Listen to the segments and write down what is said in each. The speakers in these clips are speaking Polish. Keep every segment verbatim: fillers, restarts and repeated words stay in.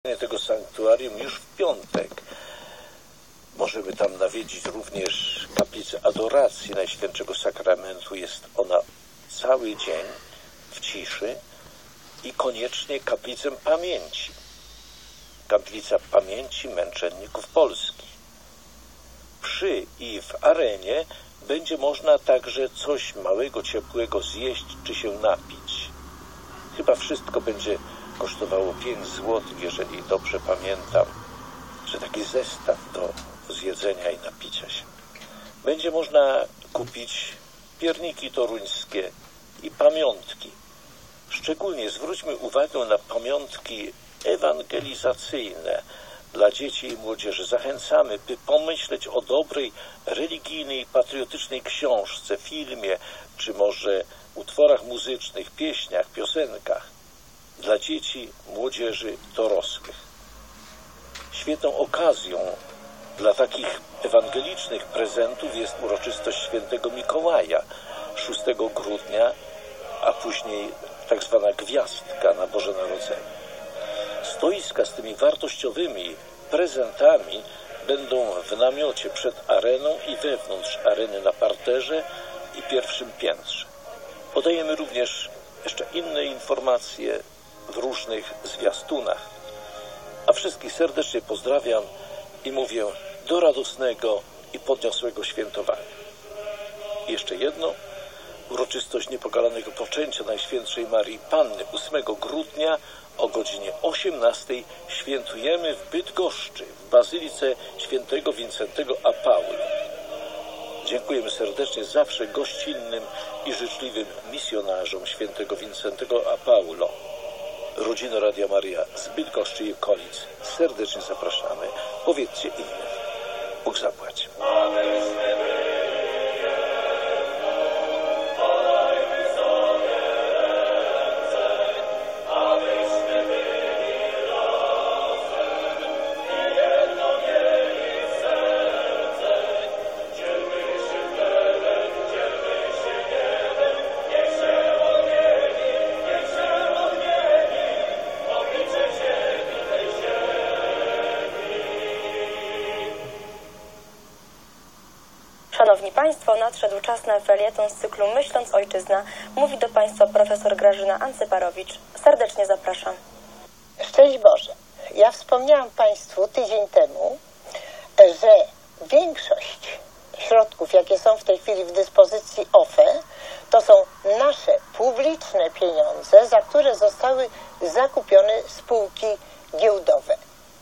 tego sanktuarium już w piątek. Możemy tam nawiedzić również kaplicę adoracji Najświętszego Sakramentu. Jest ona cały dzień w ciszy i koniecznie kaplicę pamięci. Kaplica pamięci męczenników Polski. Przy i w arenie będzie można także coś małego, ciepłego zjeść czy się napić. Chyba wszystko będzie kosztowało pięć złotych, jeżeli dobrze pamiętam, że taki zestaw do zjedzenia i napicia się. Będzie można kupić pierniki toruńskie i pamiątki. Szczególnie zwróćmy uwagę na pamiątki ewangelizacyjne dla dzieci i młodzieży. Zachęcamy, by pomyśleć o dobrej, religijnej, patriotycznej książce, filmie, czy może utworach muzycznych, pieśniach, piosenkach dla dzieci, młodzieży, dorosłych. Świetną okazją dla takich ewangelicznych prezentów jest uroczystość świętego Mikołaja szóstego grudnia, a później tak zwana gwiazdka na Boże Narodzenie. Stoiska z tymi wartościowymi prezentami będą w namiocie przed areną i wewnątrz areny na parterze i pierwszym piętrze. Podajemy również jeszcze inne informacje w różnych zwiastunach. A wszystkich serdecznie pozdrawiam i mówię do radosnego i podniosłego świętowania. I jeszcze jedno. Uroczystość niepokalanego poczęcia Najświętszej Maryi Panny ósmego grudnia o godzinie osiemnastej świętujemy w Bydgoszczy, w Bazylice Świętego Wincentego a Pauli. Dziękujemy serdecznie zawsze gościnnym i życzliwym misjonarzom Świętego Wincentego a Paulo. Rodzina Radia Maria z Bydgoszczy i okolic serdecznie zapraszamy. Powiedzcie innym. Bóg zapłać. Szanowni Państwo, nadszedł czas na felieton z cyklu Myśląc Ojczyzna. Mówi do Państwa profesor Grażyna Ancyparowicz. Serdecznie zapraszam. Szczęść Boże. Ja wspomniałam Państwu tydzień temu, że większość środków, jakie są w tej chwili w dyspozycji O F E, to są nasze publiczne pieniądze, za które zostały zakupione spółki giełdowe.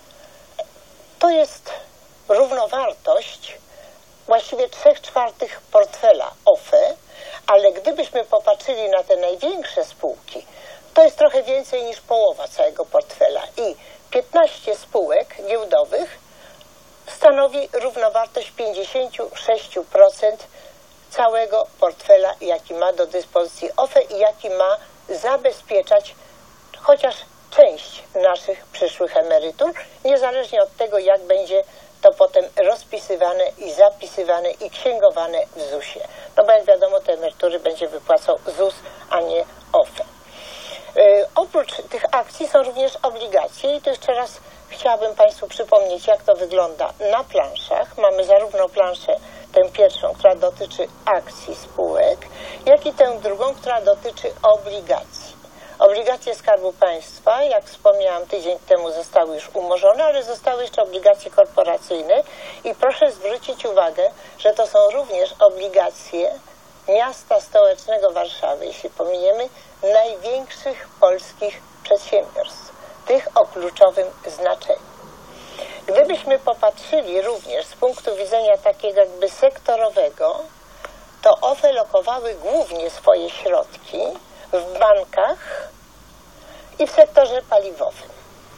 To jest równowartość właściwie trzech czwartych portfela O F E, ale gdybyśmy popatrzyli na te największe spółki, to jest trochę więcej niż połowa całego portfela i piętnaście spółek giełdowych stanowi równowartość pięćdziesiąt sześć procent całego portfela, jaki ma do dyspozycji O F E i jaki ma zabezpieczać chociaż część naszych przyszłych emerytur, niezależnie od tego, jak będzie to potem rozpisywane i zapisywane i księgowane w zusie. No bo jak wiadomo, te emerytury będzie wypłacał ZUS, a nie O F E. Yy, oprócz tych akcji są również obligacje i to jeszcze raz chciałabym Państwu przypomnieć, jak to wygląda na planszach. Mamy zarówno planszę tę pierwszą, która dotyczy akcji spółek, jak i tę drugą, która dotyczy obligacji. Obligacje Skarbu Państwa, jak wspomniałam tydzień temu, zostały już umorzone, ale zostały jeszcze obligacje korporacyjne i proszę zwrócić uwagę, że to są również obligacje miasta stołecznego Warszawy, jeśli pominiemy największych polskich przedsiębiorstw, tych o kluczowym znaczeniu. Gdybyśmy popatrzyli również z punktu widzenia takiego jakby sektorowego, to O F E lokowały głównie swoje środki w bankach i w sektorze paliwowym.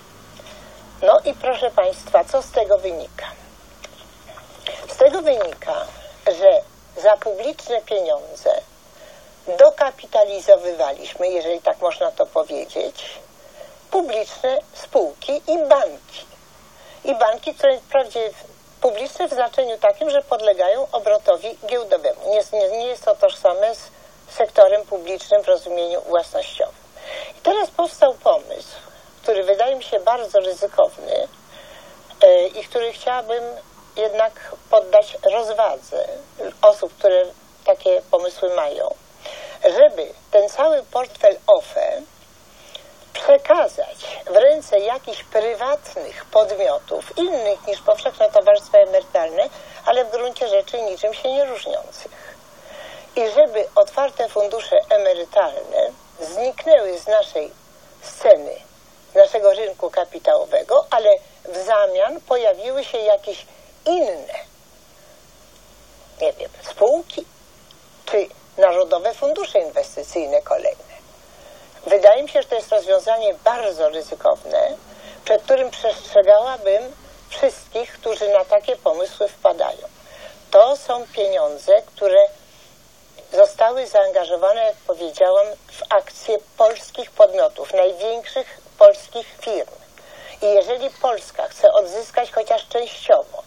No i proszę Państwa, co z tego wynika? Z tego wynika, że za publiczne pieniądze dokapitalizowywaliśmy, jeżeli tak można to powiedzieć, publiczne spółki i banki. I banki, które wprawdzie publiczne w znaczeniu takim, że podlegają obrotowi giełdowemu. Nie, nie, nie jest to tożsame z sektorem publicznym w rozumieniu własnościowym. I teraz powstał pomysł, który wydaje mi się bardzo ryzykowny e, i który chciałabym jednak poddać rozwadze osób, które takie pomysły mają, żeby ten cały portfel O F E przekazać w ręce jakichś prywatnych podmiotów, innych niż powszechne towarzystwa emerytalne, ale w gruncie rzeczy niczym się nie różniących. I żeby otwarte fundusze emerytalne zniknęły z naszej sceny, z naszego rynku kapitałowego, ale w zamian pojawiły się jakieś inne, nie wiem, spółki, czy narodowe fundusze inwestycyjne kolejne. Wydaje mi się, że to jest rozwiązanie bardzo ryzykowne, przed którym przestrzegałabym wszystkich, którzy na takie pomysły wpadają. To są pieniądze, które zostały zaangażowane, jak powiedziałam, w akcje polskich podmiotów, największych polskich firm. I jeżeli Polska chce odzyskać chociaż częściowo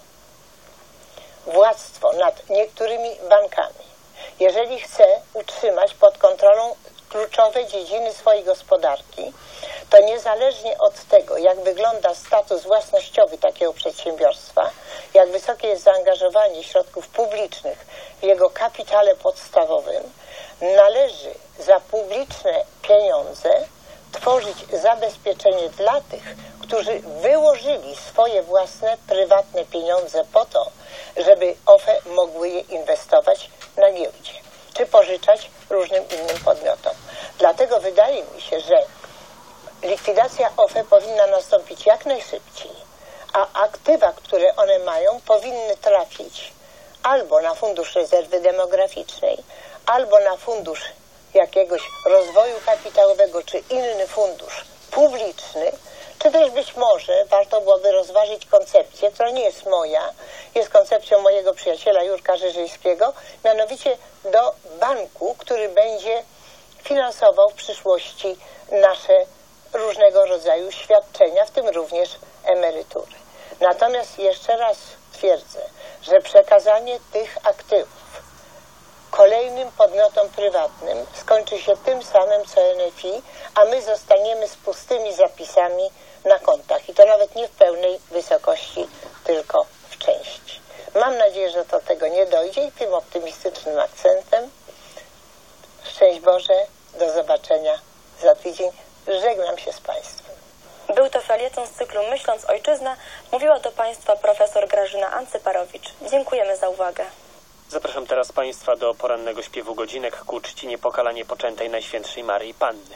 władztwo nad niektórymi bankami, jeżeli chce utrzymać pod kontrolą kluczowe dziedziny swojej gospodarki, to niezależnie od tego, jak wygląda status własnościowy takiego przedsiębiorstwa, jak wysokie jest zaangażowanie środków publicznych w jego kapitale podstawowym, należy za publiczne pieniądze tworzyć zabezpieczenie dla tych, którzy wyłożyli swoje własne, prywatne pieniądze po to, żeby O F E mogły je inwestować na giełdzie, czy pożyczać różnym innym podmiotom. Dlatego wydaje mi się, że likwidacja O F E powinna nastąpić jak najszybciej, a aktywa, które one mają, powinny trafić albo na Fundusz Rezerwy Demograficznej, albo na Fundusz jakiegoś rozwoju kapitałowego, czy inny fundusz publiczny, czy też być może warto byłoby rozważyć koncepcję, która nie jest moja, jest koncepcją mojego przyjaciela Jurka Żyżyńskiego, mianowicie do banku, który będzie finansował w przyszłości nasze różnego rodzaju świadczenia, w tym również emerytury. Natomiast jeszcze raz twierdzę, że przekazanie tych aktywów kolejnym podmiotom prywatnym skończy się tym samym co N F I, a my zostaniemy z pustymi zapisami na kontach i to nawet nie w pełnej wysokości, tylko w części. Mam nadzieję, że do tego nie dojdzie i tym optymistycznym akcentem szczęść Boże, do zobaczenia za tydzień. Żegnam się z Państwem. Był to felieton z cyklu Myśląc Ojczyzna. Mówiła do Państwa profesor Grażyna Ancyparowicz. Dziękujemy za uwagę. Zapraszam teraz Państwa do porannego śpiewu godzinek ku czci niepokalanie poczętej Najświętszej Maryi Panny.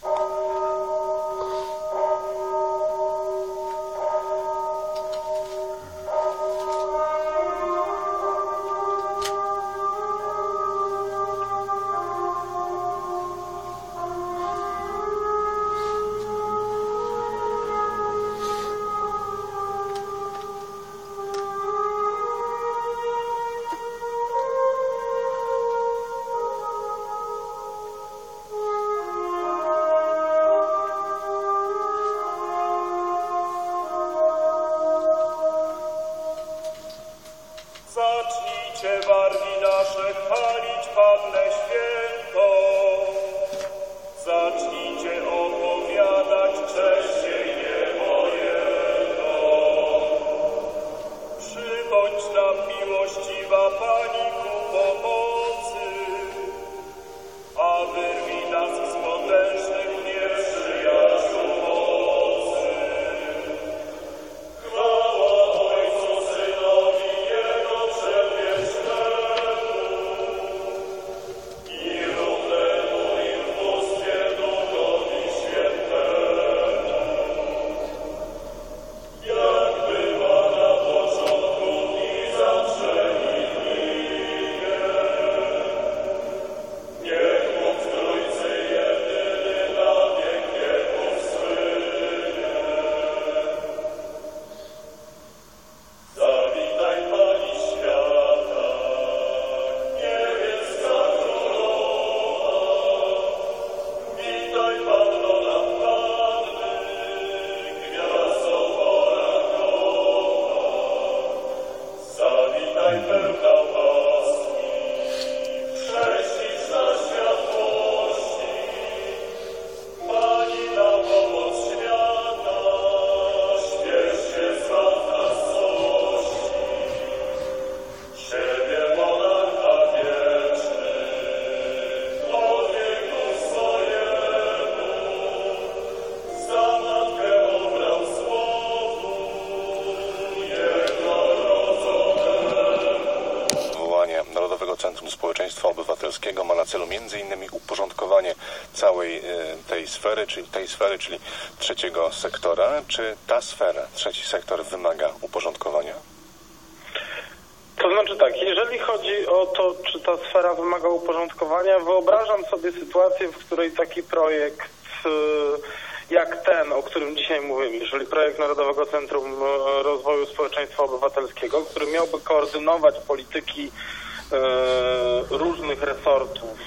Zacznijcie wargi nasze chwalić Pannę Świętą. Zacznijcie opowiadać cześć jej niepojętą. Przybądź nam miłościwa Pani ku pomocy, a wyrwij nas z potężnych nieprzyjaciół mocy. Chwała Ojcu, Synowi, Jego Przedwiecznemu i Obywatelskiego ma na celu między innymi uporządkowanie całej tej sfery, czyli tej sfery, czyli trzeciego sektora. Czy ta sfera, trzeci sektor wymaga uporządkowania? To znaczy tak, jeżeli chodzi o to, czy ta sfera wymaga uporządkowania, wyobrażam sobie sytuację, w której taki projekt jak ten, o którym dzisiaj mówimy, czyli projekt Narodowego Centrum Rozwoju Społeczeństwa Obywatelskiego, który miałby koordynować polityki różnych resortów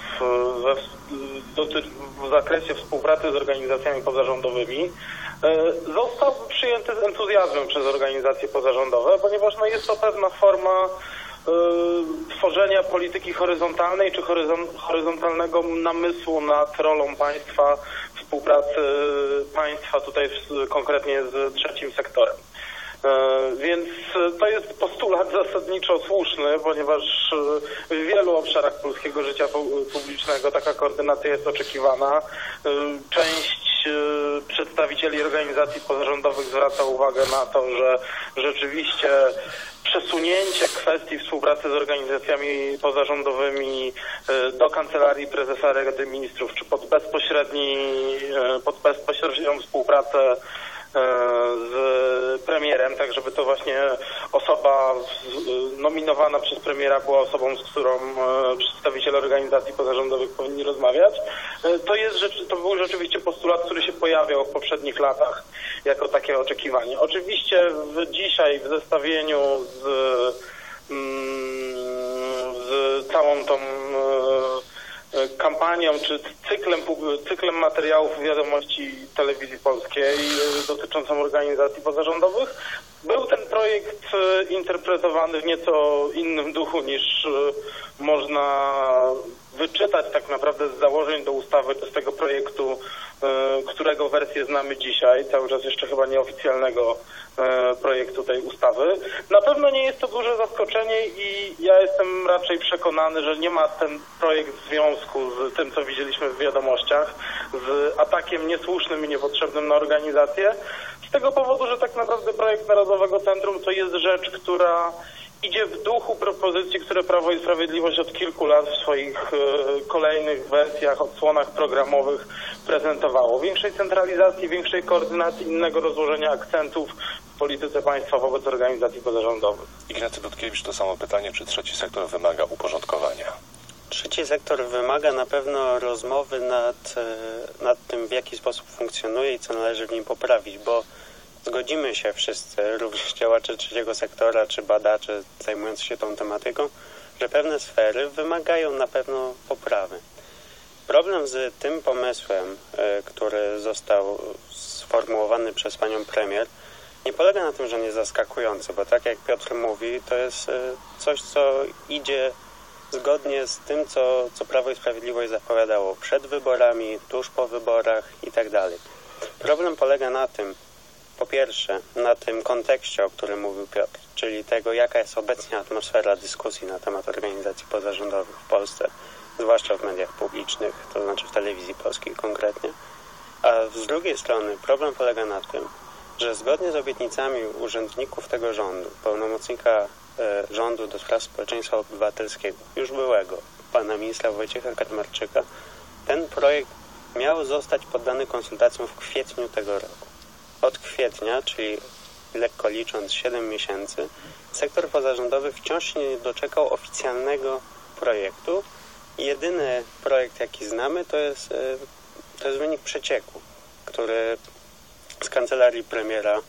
w zakresie współpracy z organizacjami pozarządowymi, został przyjęty z entuzjazmem przez organizacje pozarządowe, ponieważ no, jest to pewna forma tworzenia polityki horyzontalnej czy horyzontalnego namysłu nad rolą państwa, współpracy państwa tutaj konkretnie z trzecim sektorem. Więc to jest postulat zasadniczo słuszny, ponieważ w wielu obszarach polskiego życia publicznego taka koordynacja jest oczekiwana. Część przedstawicieli organizacji pozarządowych zwraca uwagę na to, że rzeczywiście przesunięcie kwestii współpracy z organizacjami pozarządowymi do Kancelarii Prezesa Rady Ministrów, czy pod, bezpośredni, pod bezpośrednią współpracę z premierem, tak żeby to właśnie osoba nominowana przez premiera była osobą, z którą przedstawiciele organizacji pozarządowych powinni rozmawiać. To jest rzecz, to był rzeczywiście postulat, który się pojawiał w poprzednich latach jako takie oczekiwanie. Oczywiście w, dzisiaj w zestawieniu z, z całą tą kampanią czy cyklem, cyklem materiałów wiadomości telewizji polskiej dotyczącą organizacji pozarządowych, był ten projekt interpretowany w nieco innym duchu niż można wyczytać tak naprawdę z założeń do ustawy, z tego projektu, którego wersję znamy dzisiaj, cały czas jeszcze chyba nieoficjalnego projektu tej ustawy. Na pewno nie jest to duże zaskoczenie i ja jestem raczej przekonany, że nie ma ten projekt związku z tym, co widzieliśmy w wiadomościach, z atakiem niesłusznym i niepotrzebnym na organizację. Z tego powodu, że tak naprawdę projekt Narodowego Centrum to jest rzecz, która idzie w duchu propozycji, które Prawo i Sprawiedliwość od kilku lat w swoich y, kolejnych wersjach, odsłonach programowych prezentowało. Większej centralizacji, większej koordynacji, innego rozłożenia akcentów w polityce państwa wobec organizacji pozarządowych. Ignacy Dudkiewicz, to samo pytanie, czy trzeci sektor wymaga uporządkowania? Trzeci sektor wymaga na pewno rozmowy nad, nad tym, w jaki sposób funkcjonuje i co należy w nim poprawić, bo zgodzimy się wszyscy, również działacze trzeciego sektora czy badacze zajmujący się tą tematyką, że pewne sfery wymagają na pewno poprawy. Problem z tym pomysłem, który został sformułowany przez panią premier, nie polega na tym, że on jest zaskakujący, bo tak jak Piotr mówi, to jest coś, co idzie zgodnie z tym, co, co Prawo i Sprawiedliwość zapowiadało przed wyborami, tuż po wyborach i tak dalej. Problem polega na tym, po pierwsze, na tym kontekście, o którym mówił Piotr, czyli tego, jaka jest obecnie atmosfera dyskusji na temat organizacji pozarządowych w Polsce, zwłaszcza w mediach publicznych, to znaczy w telewizji polskiej konkretnie. A z drugiej strony problem polega na tym, że zgodnie z obietnicami urzędników tego rządu, pełnomocnika e, rządu do spraw społeczeństwa obywatelskiego, już byłego, pana ministra Wojciecha Karmarczyka, ten projekt miał zostać poddany konsultacjom w kwietniu tego roku. Od kwietnia, czyli lekko licząc siedem miesięcy, sektor pozarządowy wciąż się nie doczekał oficjalnego projektu. Jedyny projekt, jaki znamy, to jest, to jest wynik przecieku, który z kancelarii premiera,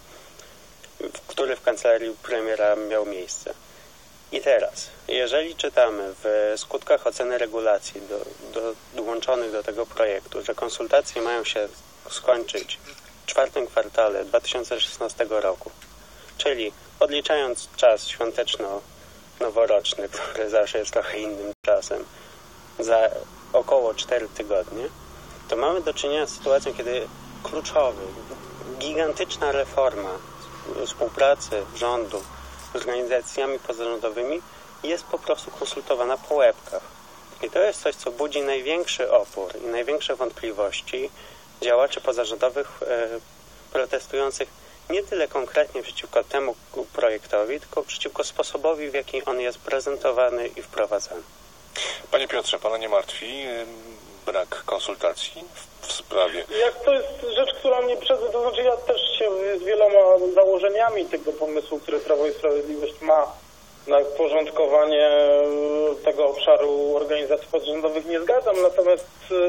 który w kancelarii premiera miał miejsce. I teraz, jeżeli czytamy w skutkach oceny regulacji do, do, dołączonych do tego projektu, że konsultacje mają się skończyć w czwartym kwartale dwa tysiące szesnastego roku, czyli odliczając czas świąteczno-noworoczny, który zawsze jest trochę innym czasem, za około cztery tygodnie, to mamy do czynienia z sytuacją, kiedy kluczowy, gigantyczna reforma współpracy rządu z organizacjami pozarządowymi jest po prostu konsultowana po łebkach. I to jest coś, co budzi największy opór i największe wątpliwości działaczy pozarządowych e, protestujących nie tyle konkretnie przeciwko temu projektowi, tylko przeciwko sposobowi, w jaki on jest prezentowany i wprowadzany. Panie Piotrze, pana nie martwi brak konsultacji w, w sprawie? Jak to jest rzecz, która mnie przed... To znaczy ja też się z wieloma założeniami tego pomysłu, który Prawo i Sprawiedliwość ma na porządkowanie tego obszaru organizacji pozarządowych nie zgadzam, natomiast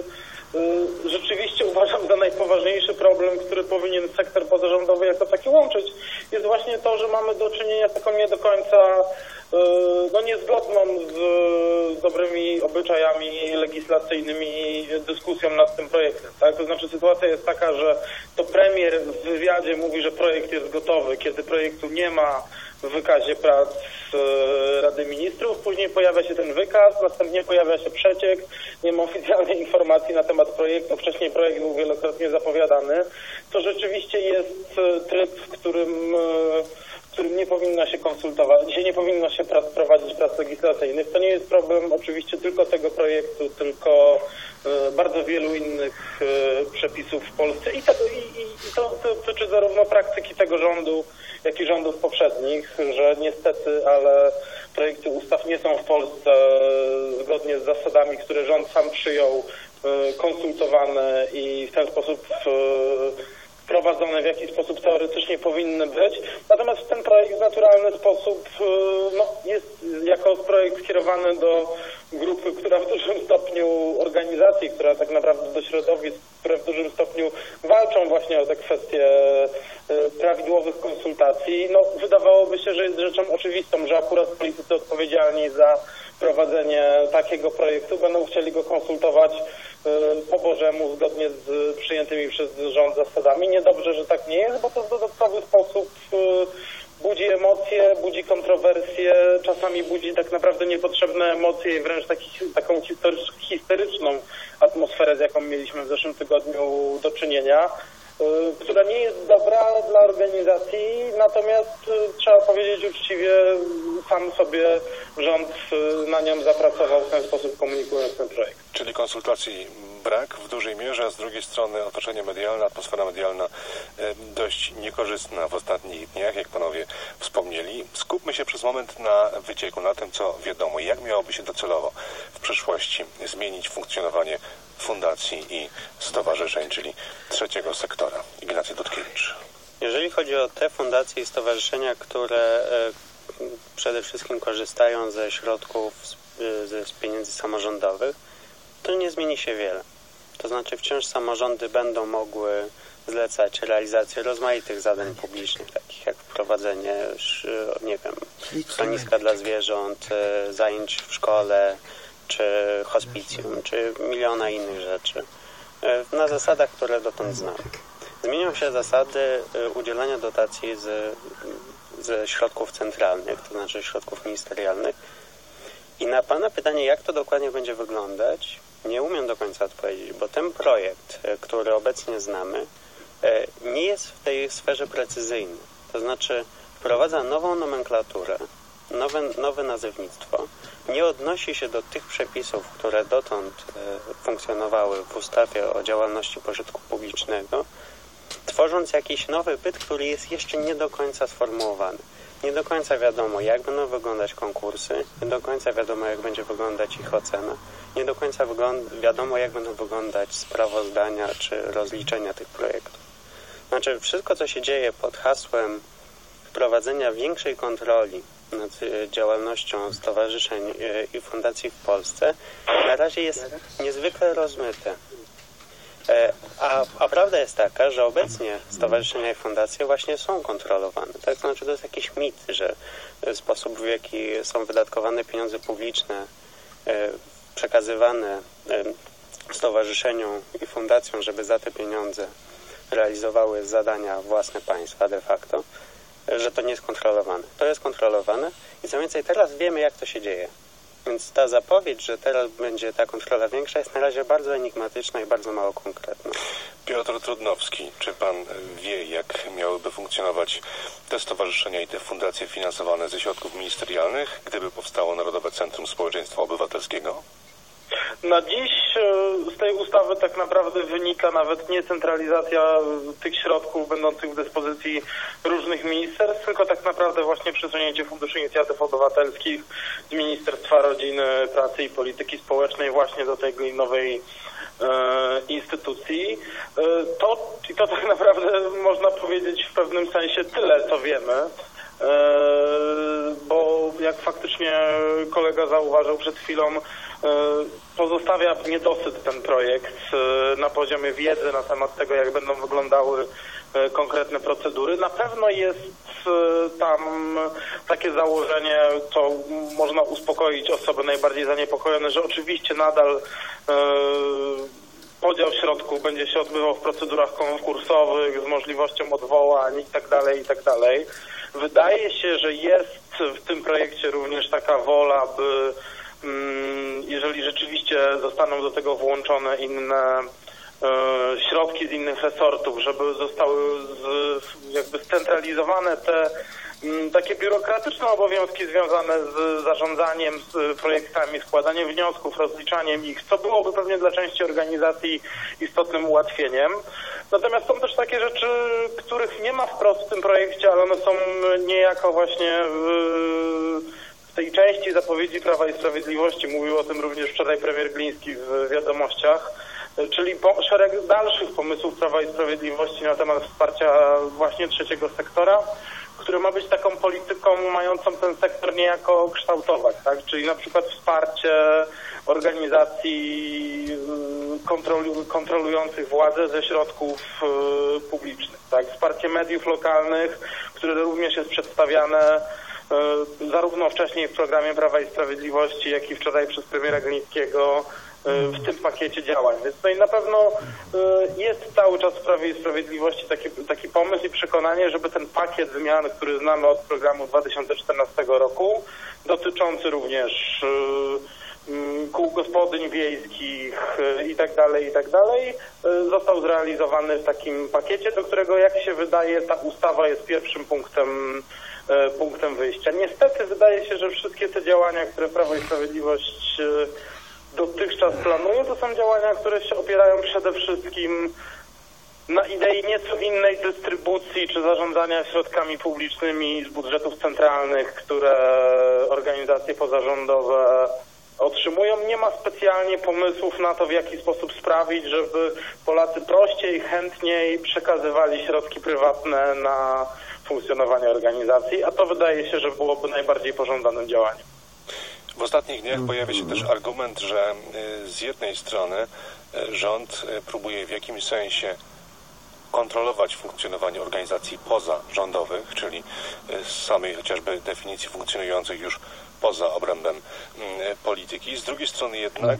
y, rzeczywiście uważam za najpoważniejszy problem, który powinien sektor pozarządowy jako taki łączyć, jest właśnie to, że mamy do czynienia z taką nie do końca y, no niezgodną z, z dobrymi obyczajami legislacyjnymi dyskusją nad tym projektem. Tak? To znaczy sytuacja jest taka, że to premier w wywiadzie mówi, że projekt jest gotowy, kiedy projektu nie ma w wykazie prac Rady Ministrów, później pojawia się ten wykaz, następnie pojawia się przeciek, nie ma oficjalnej informacji na temat projektu, wcześniej projekt był wielokrotnie zapowiadany. To rzeczywiście jest tryb, w którym, w którym nie powinno się konsultować, gdzie nie powinno się prac, prowadzić prac legislacyjnych. To nie jest problem oczywiście tylko tego projektu, tylko bardzo wielu innych przepisów w Polsce i, tego, i, i to dotyczy zarówno praktyki tego rządu, jak i rządów poprzednich, że niestety, ale projekty ustaw nie są w Polsce zgodnie z zasadami, które rząd sam przyjął, konsultowane i w ten sposób wprowadzone w jakiś sposób teoretycznie powinny być. Natomiast ten projekt w naturalny sposób no, jest jako projekt skierowany do grupy, która w dużym stopniu organizacji, która tak naprawdę do środowisk, które w dużym stopniu walczą właśnie o te kwestie prawidłowych konsultacji. No, wydawałoby się, że jest rzeczą oczywistą, że akurat politycy odpowiedzialni za prowadzenie takiego projektu będą chcieli go konsultować po Bożemu, zgodnie z przyjętymi przez rząd zasadami. Niedobrze, że tak nie jest, bo to w dodatkowy sposób budzi emocje, budzi kontrowersje, czasami budzi tak naprawdę niepotrzebne emocje i wręcz taki, taką histeryczną atmosferę, z jaką mieliśmy w zeszłym tygodniu do czynienia, która nie jest dobra dla organizacji, natomiast trzeba powiedzieć uczciwie, sam sobie rząd na nią zapracował w ten sposób, komunikując ten projekt. Czyli konsultacji brak w dużej mierze, a z drugiej strony otoczenie medialne, atmosfera medialna dość niekorzystna w ostatnich dniach, jak panowie wspomnieli. Skupmy się przez moment na wycieku, na tym, co wiadomo. Jak miałoby się docelowo w przyszłości zmienić funkcjonowanie fundacji i stowarzyszeń, czyli trzeciego sektora? Ignacy Dudkiewicz. Jeżeli chodzi o te fundacje i stowarzyszenia, które przede wszystkim korzystają ze środków, z, z pieniędzy samorządowych, to nie zmieni się wiele. To znaczy wciąż samorządy będą mogły zlecać realizację rozmaitych zadań publicznych, takich jak wprowadzenie, nie wiem, schroniska dla zwierząt, zajęć w szkole, czy hospicjum, czy miliona innych rzeczy, na zasadach, które dotąd znamy. Zmienią się zasady udzielania dotacji z, ze środków centralnych, to znaczy środków ministerialnych. I na pana pytanie, jak to dokładnie będzie wyglądać, nie umiem do końca odpowiedzieć, bo ten projekt, który obecnie znamy, nie jest w tej sferze precyzyjny. To znaczy wprowadza nową nomenklaturę, nowe, nowe nazewnictwo, nie odnosi się do tych przepisów, które dotąd funkcjonowały w ustawie o działalności pożytku publicznego, tworząc jakiś nowy byt, który jest jeszcze nie do końca sformułowany. Nie do końca wiadomo, jak będą wyglądać konkursy, nie do końca wiadomo, jak będzie wyglądać ich ocena, nie do końca wiadomo, jak będą wyglądać sprawozdania czy rozliczenia tych projektów. Znaczy, wszystko, co się dzieje pod hasłem wprowadzenia większej kontroli nad działalnością stowarzyszeń i fundacji w Polsce, na razie jest niezwykle rozmyte. A, a prawda jest taka, że obecnie stowarzyszenia i fundacje właśnie są kontrolowane. Tak? To znaczy, to jest jakiś mit, że sposób, w jaki są wydatkowane pieniądze publiczne, przekazywane stowarzyszeniom i fundacjom, żeby za te pieniądze realizowały zadania własne państwa de facto, że to nie jest kontrolowane. To jest kontrolowane i co więcej, teraz wiemy, jak to się dzieje. Więc ta zapowiedź, że teraz będzie ta kontrola większa, jest na razie bardzo enigmatyczna i bardzo mało konkretna. Piotr Trudnowski, czy pan wie, jak miałyby funkcjonować te stowarzyszenia i te fundacje finansowane ze środków ministerialnych, gdyby powstało Narodowe Centrum Społeczeństwa Obywatelskiego? Na dziś z tej ustawy tak naprawdę wynika nawet nie centralizacja tych środków będących w dyspozycji różnych ministerstw, tylko tak naprawdę właśnie przesunięcie Funduszu Inicjatyw Obywatelskich z Ministerstwa Rodziny, Pracy i Polityki Społecznej właśnie do tej nowej e, instytucji. E, to, I to tak naprawdę można powiedzieć w pewnym sensie tyle, co wiemy. Bo jak faktycznie kolega zauważył przed chwilą, pozostawia niedosyt ten projekt na poziomie wiedzy na temat tego, jak będą wyglądały konkretne procedury. Na pewno jest tam takie założenie, co można uspokoić osoby najbardziej zaniepokojone, że oczywiście nadal podział środków będzie się odbywał w procedurach konkursowych z możliwością odwołań i tak dalej, i tak dalej. Wydaje się, że jest w tym projekcie również taka wola, by jeżeli rzeczywiście zostaną do tego włączone inne środki z innych resortów, żeby zostały jakby scentralizowane te takie biurokratyczne obowiązki związane z zarządzaniem z projektami, składaniem wniosków, rozliczaniem ich, co byłoby pewnie dla części organizacji istotnym ułatwieniem. Natomiast są też takie rzeczy, których nie ma wprost w tym projekcie, ale one są niejako właśnie w, w tej części zapowiedzi Prawa i Sprawiedliwości. Mówił o tym również wczoraj premier Gliński w Wiadomościach, czyli po, szereg dalszych pomysłów Prawa i Sprawiedliwości na temat wsparcia właśnie trzeciego sektora, który ma być taką polityką mającą ten sektor niejako kształtować, tak? Czyli na przykład wsparcie organizacji kontrolu, kontrolujących władzę ze środków y, publicznych, tak? Wsparcie mediów lokalnych, które również jest przedstawiane y, zarówno wcześniej w programie Prawa i Sprawiedliwości, jak i wczoraj przez premiera Glińskiego w tym pakiecie działań. Więc tutaj na pewno jest cały czas w Prawie i Sprawiedliwości taki, taki pomysł i przekonanie, żeby ten pakiet zmian, który znamy od programu dwa tysiące czternastego roku, dotyczący również kół gospodyń wiejskich i tak dalej, i tak dalej, został zrealizowany w takim pakiecie, do którego, jak się wydaje, ta ustawa jest pierwszym punktem punktem wyjścia. Niestety wydaje się, że wszystkie te działania, które Prawo i Sprawiedliwość dotychczas planuje, to są działania, które się opierają przede wszystkim na idei nieco innej dystrybucji czy zarządzania środkami publicznymi z budżetów centralnych, które organizacje pozarządowe otrzymują. Nie ma specjalnie pomysłów na to, w jaki sposób sprawić, żeby Polacy prościej, chętniej przekazywali środki prywatne na funkcjonowanie organizacji, a to wydaje się, że byłoby najbardziej pożądanym działaniem. W ostatnich dniach pojawia się też argument, że z jednej strony rząd próbuje w jakimś sensie kontrolować funkcjonowanie organizacji pozarządowych, czyli z samej chociażby definicji funkcjonujących już poza obrębem polityki. Z drugiej strony jednak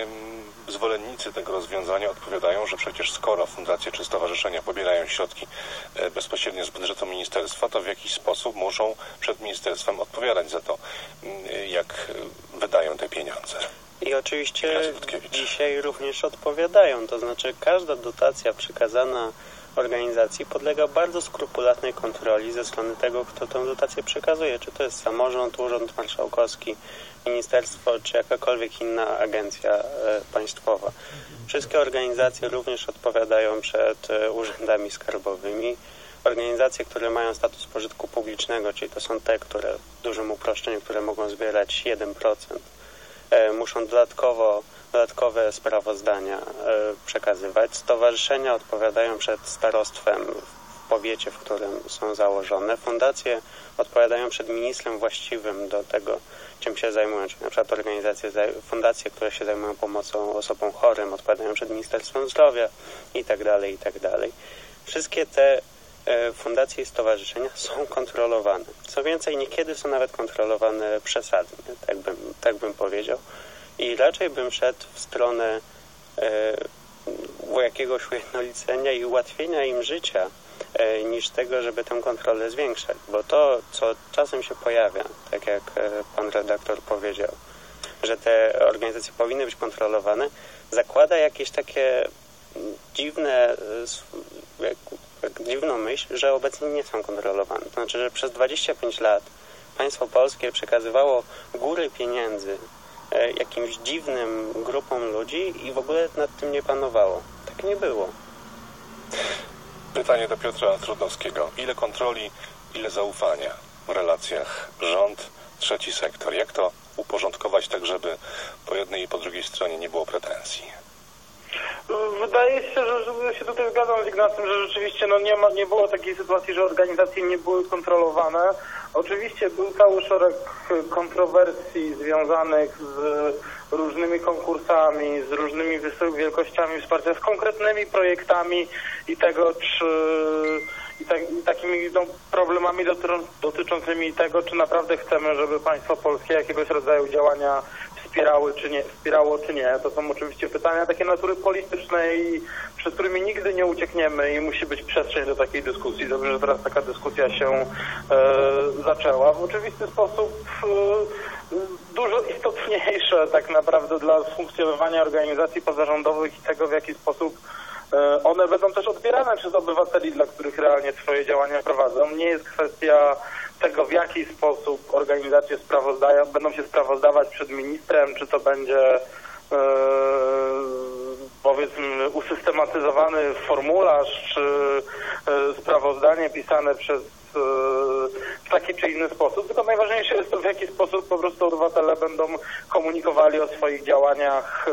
zwolennicy tego rozwiązania odpowiadają, że przecież skoro fundacje czy stowarzyszenia pobierają środki bezpośrednio z budżetu ministerstwa, to w jakiś sposób muszą przed ministerstwem odpowiadać za to, jak wydają te pieniądze. I oczywiście dzisiaj również odpowiadają, to znaczy każda dotacja przekazana organizacji podlega bardzo skrupulatnej kontroli ze strony tego, kto tę dotację przekazuje, czy to jest samorząd, urząd marszałkowski, ministerstwo, czy jakakolwiek inna agencja e, państwowa. Wszystkie organizacje również odpowiadają przed e, urzędami skarbowymi. Organizacje, które mają status pożytku publicznego, czyli to są te, które w dużym uproszczeniu, które mogą zbierać jeden procent, e, muszą dodatkowo dodatkowe sprawozdania e, przekazywać. Stowarzyszenia odpowiadają przed starostwem w powiecie, w którym są założone. Fundacje odpowiadają przed ministrem właściwym do tego, czym się zajmują, czyli na przykład organizacje, fundacje, które się zajmują pomocą osobom chorym, odpowiadają przed Ministerstwem Zdrowia i tak dalej, i tak dalej. Wszystkie te e, fundacje i stowarzyszenia są kontrolowane. Co więcej, niekiedy są nawet kontrolowane przesadnie, tak bym, tak bym powiedział. I raczej bym szedł w stronę e, jakiegoś ujednolicenia i ułatwienia im życia, e, niż tego, żeby tę kontrolę zwiększać. Bo to, co czasem się pojawia, tak jak e, pan redaktor powiedział, że te organizacje powinny być kontrolowane, zakłada jakieś takie dziwne, jak, jak dziwną myśl, że obecnie nie są kontrolowane. To znaczy, że przez dwadzieścia pięć lat państwo polskie przekazywało góry pieniędzy jakimś dziwnym grupom ludzi i w ogóle nad tym nie panowało. Tak nie było. Pytanie do Piotra Trudnowskiego. Ile kontroli, ile zaufania w relacjach rząd, trzeci sektor? Jak to uporządkować tak, żeby po jednej i po drugiej stronie nie było pretensji? Wydaje się, że, że się tutaj zgadzam z Ignacym, że rzeczywiście no nie, ma, nie było takiej sytuacji, że organizacje nie były kontrolowane. Oczywiście był cały szereg kontrowersji związanych z różnymi konkursami, z różnymi wielkościami wsparcia, z konkretnymi projektami i tego, czy i, tak, i takimi no, problemami dotyczącymi tego, czy naprawdę chcemy, żeby państwo polskie jakiegoś rodzaju działania wspierały czy nie, wspierało czy nie. To są oczywiście pytania takie natury politycznej, przed którymi nigdy nie uciekniemy i musi być przestrzeń do takiej dyskusji. Dobrze, że teraz taka dyskusja się e, zaczęła. W oczywisty sposób e, dużo istotniejsze tak naprawdę dla funkcjonowania organizacji pozarządowych i tego, w jaki sposób e, one będą też odbierane przez obywateli, dla których realnie swoje działania prowadzą. Nie jest kwestia tego, w jaki sposób organizacje sprawozdają, będą się sprawozdawać przed ministrem, czy to będzie e, powiedzmy usystematyzowany formularz, czy e, sprawozdanie pisane przez e, w taki czy inny sposób, tylko najważniejsze jest to, w jaki sposób po prostu obywatele będą komunikowali o swoich działaniach,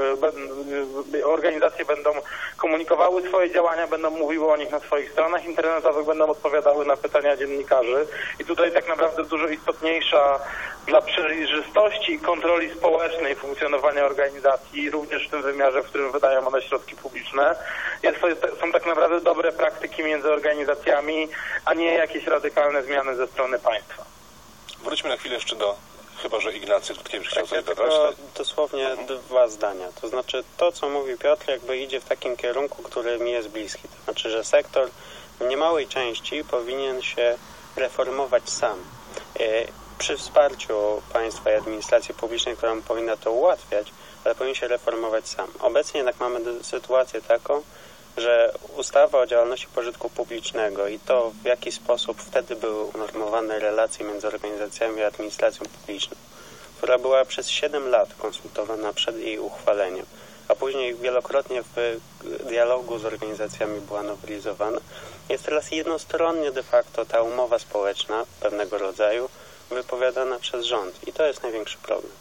e, organizacje będą komunikowały swoje działania, będą mówiły o nich na swoich stronach internetowych, będą odpowiadały na pytania dziennikarzy i tutaj tak naprawdę dużo istotniejsza dla przejrzystości i kontroli społecznej funkcjonowania organizacji, również w tym wymiarze, w którym wydają one środki publiczne, jest to, są tak naprawdę dobre praktyki między organizacjami, a nie jakieś radykalne zmiany ze strony państwa. Wróćmy na chwilę jeszcze do, chyba że Ignacy Rutkiewicz chciał coś dodać. To dosłownie mhm. dwa zdania. To znaczy to, co mówi Piotr, jakby idzie w takim kierunku, który mi jest bliski. To znaczy, że sektor w niemałej części powinien się reformować sam. Przy wsparciu państwa i administracji publicznej, która powinna to ułatwiać, ale powinien się reformować sam. Obecnie jednak mamy sytuację taką, że ustawa o działalności pożytku publicznego i to, w jaki sposób wtedy były unormowane relacje między organizacjami i administracją publiczną, która była przez siedem lat konsultowana przed jej uchwaleniem, a później wielokrotnie w dialogu z organizacjami była nowelizowana, jest teraz jednostronnie de facto ta umowa społeczna pewnego rodzaju wypowiadana przez rząd i to jest największy problem.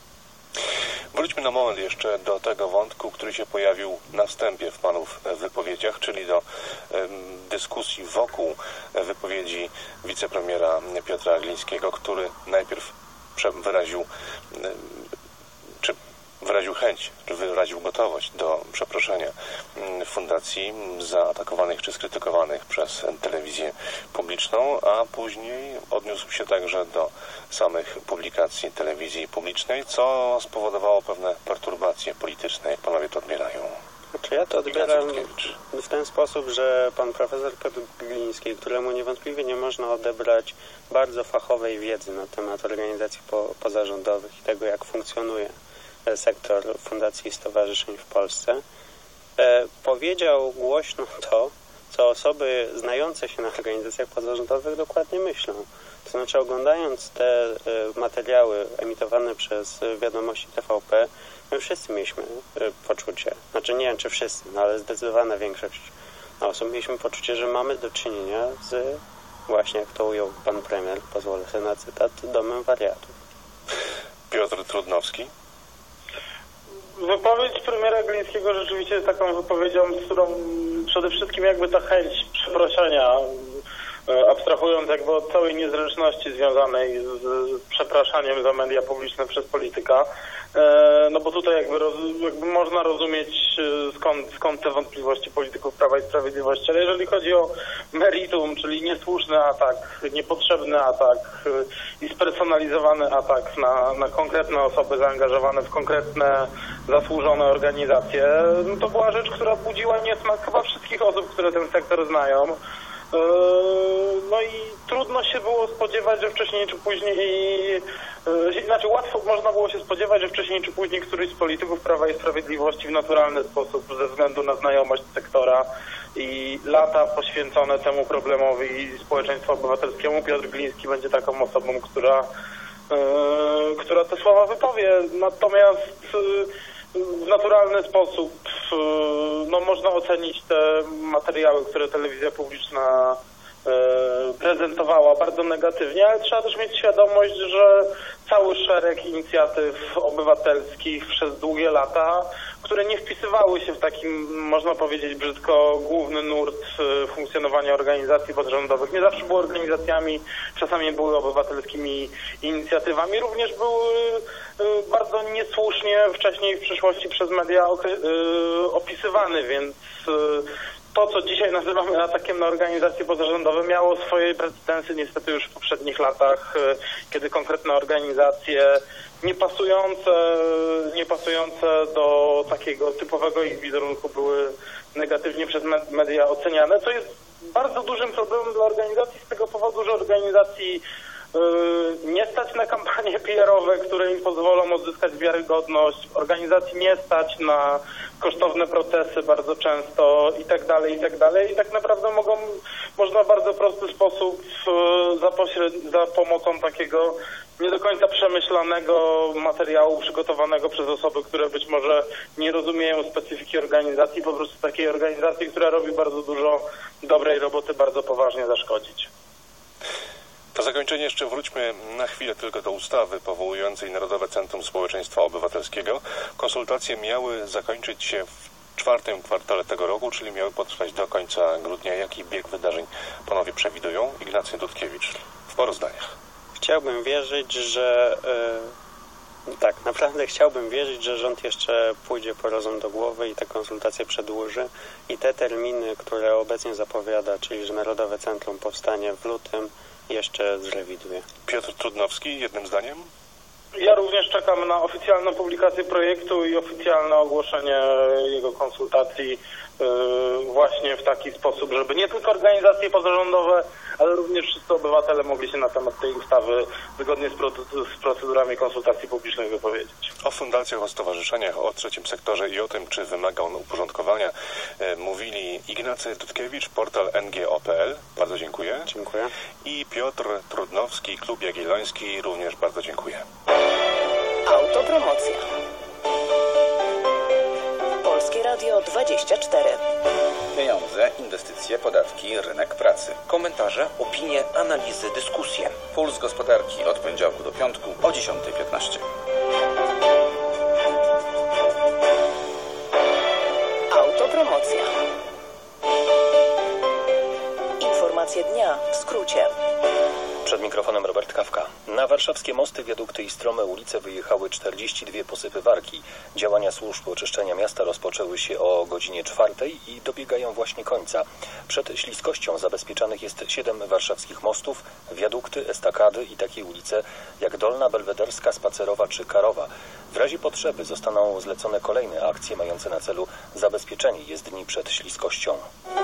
Wróćmy na moment jeszcze do tego wątku, który się pojawił na wstępie w panów wypowiedziach, czyli do um, dyskusji wokół wypowiedzi wicepremiera Piotra Glińskiego, który najpierw wyraził um, czy wyraził chęć, czy wyraził gotowość do przeproszenia fundacji zaatakowanych czy skrytykowanych przez telewizję publiczną, a później odniósł się także do samych publikacji telewizji publicznej, co spowodowało pewne perturbacje polityczne. Jak panowie to odbierają? Znaczy ja to odbieram w ten sposób, że pan profesor Piotr Gliński, któremu niewątpliwie nie można odebrać bardzo fachowej wiedzy na temat organizacji po, pozarządowych i tego, jak funkcjonuje sektor fundacji i stowarzyszeń w Polsce, e, powiedział głośno to, co osoby znające się na organizacjach pozarządowych dokładnie myślą. To znaczy, oglądając te e, materiały emitowane przez Wiadomości T V P, my wszyscy mieliśmy e, poczucie, znaczy nie wiem czy wszyscy, no ale zdecydowana większość osób mieliśmy poczucie, że mamy do czynienia z, właśnie jak to ujął pan premier, pozwolę sobie na cytat, domem wariatów. Piotr Trudnowski. Wypowiedź premiera Glińskiego rzeczywiście jest taką wypowiedzią, z którą przede wszystkim jakby ta chęć przeproszenia, abstrahując jakby od całej niezręczności związanej z przepraszaniem za media publiczne przez polityka, no bo tutaj jakby, roz, jakby można rozumieć skąd, skąd te wątpliwości polityków Prawa i Sprawiedliwości, ale jeżeli chodzi o meritum, czyli niesłuszny atak, niepotrzebny atak i spersonalizowany atak na, na konkretne osoby zaangażowane w konkretne zasłużone organizacje, no to była rzecz, która budziła niesmak chyba wszystkich osób, które ten sektor znają. No i trudno się było spodziewać, że wcześniej czy później, znaczy łatwo można było się spodziewać, że wcześniej czy później któryś z polityków Prawa i Sprawiedliwości w naturalny sposób, ze względu na znajomość sektora i lata poświęcone temu problemowi i społeczeństwu obywatelskiemu, Piotr Gliński będzie taką osobą, która która te słowa wypowie. Natomiast w naturalny sposób no, można ocenić te materiały, które telewizja publiczna prezentowała bardzo negatywnie, ale trzeba też mieć świadomość, że cały szereg inicjatyw obywatelskich przez długie lata, które nie wpisywały się w taki, można powiedzieć brzydko, główny nurt funkcjonowania organizacji pozarządowych. Nie zawsze były organizacjami, czasami były obywatelskimi inicjatywami, również były bardzo niesłusznie wcześniej w przyszłości przez media opisywane, więc to, co dzisiaj nazywamy atakiem na organizacje pozarządowe, miało swoje precedensy niestety już w poprzednich latach, kiedy konkretne organizacje niepasujące, niepasujące do takiego typowego ich wizerunku były negatywnie przez media oceniane, co jest bardzo dużym problemem dla organizacji z tego powodu, że organizacji nie stać na kampanie P R-owe, które im pozwolą odzyskać wiarygodność, organizacji nie stać na kosztowne procesy bardzo często i tak dalej, i tak dalej. I tak naprawdę mogą, można w bardzo prosty sposób za, pośred, za pomocą takiego nie do końca przemyślanego materiału przygotowanego przez osoby, które być może nie rozumieją specyfiki organizacji, po prostu takiej organizacji, która robi bardzo dużo dobrej roboty, bardzo poważnie zaszkodzić. Na zakończenie jeszcze wróćmy na chwilę tylko do ustawy powołującej Narodowe Centrum Społeczeństwa Obywatelskiego. Konsultacje miały zakończyć się w czwartym kwartale tego roku, czyli miały potrwać do końca grudnia. Jaki bieg wydarzeń panowie przewidują? Ignacy Dudkiewicz w paru zdaniach. Chciałbym wierzyć, że... Yy, tak, naprawdę chciałbym wierzyć, że rząd jeszcze pójdzie po rozum do głowy i te konsultacje przedłuży i te terminy, które obecnie zapowiada, czyli że Narodowe Centrum powstanie w lutym, jeszcze zrewiduje. Piotr Trudnowski, jednym zdaniem? Ja również czekam na oficjalną publikację projektu i oficjalne ogłoszenie jego konsultacji właśnie w taki sposób, żeby nie tylko organizacje pozarządowe, ale również wszyscy obywatele mogli się na temat tej ustawy zgodnie z procedurami konsultacji publicznych wypowiedzieć. O fundacjach, o stowarzyszeniach, o trzecim sektorze i o tym, czy wymaga on uporządkowania, mówili Ignacy Dudkiewicz, portal N G O kropka P L. Bardzo dziękuję. Dziękuję. I Piotr Trudnowski, Klub Jagielloński. Również bardzo dziękuję. Autopromocja. Polskie Radio dwadzieścia cztery. Pieniądze, inwestycje, podatki, rynek pracy. Komentarze, opinie, analizy, dyskusje. Puls gospodarki od poniedziałku do piątku o dziesiąta piętnaście. Autopromocja. Informacje dnia w skrócie. Przed mikrofonem Robert Kawka. Na warszawskie mosty, wiadukty i strome ulice wyjechały czterdzieści dwie posypywarki. Działania służb oczyszczenia miasta rozpoczęły się o godzinie czwartej i dobiegają właśnie końca. Przed śliskością zabezpieczanych jest siedem warszawskich mostów, wiadukty, estakady i takie ulice jak Dolna, Belwederska, Spacerowa czy Karowa. W razie potrzeby zostaną zlecone kolejne akcje mające na celu zabezpieczenie jezdni przed śliskością.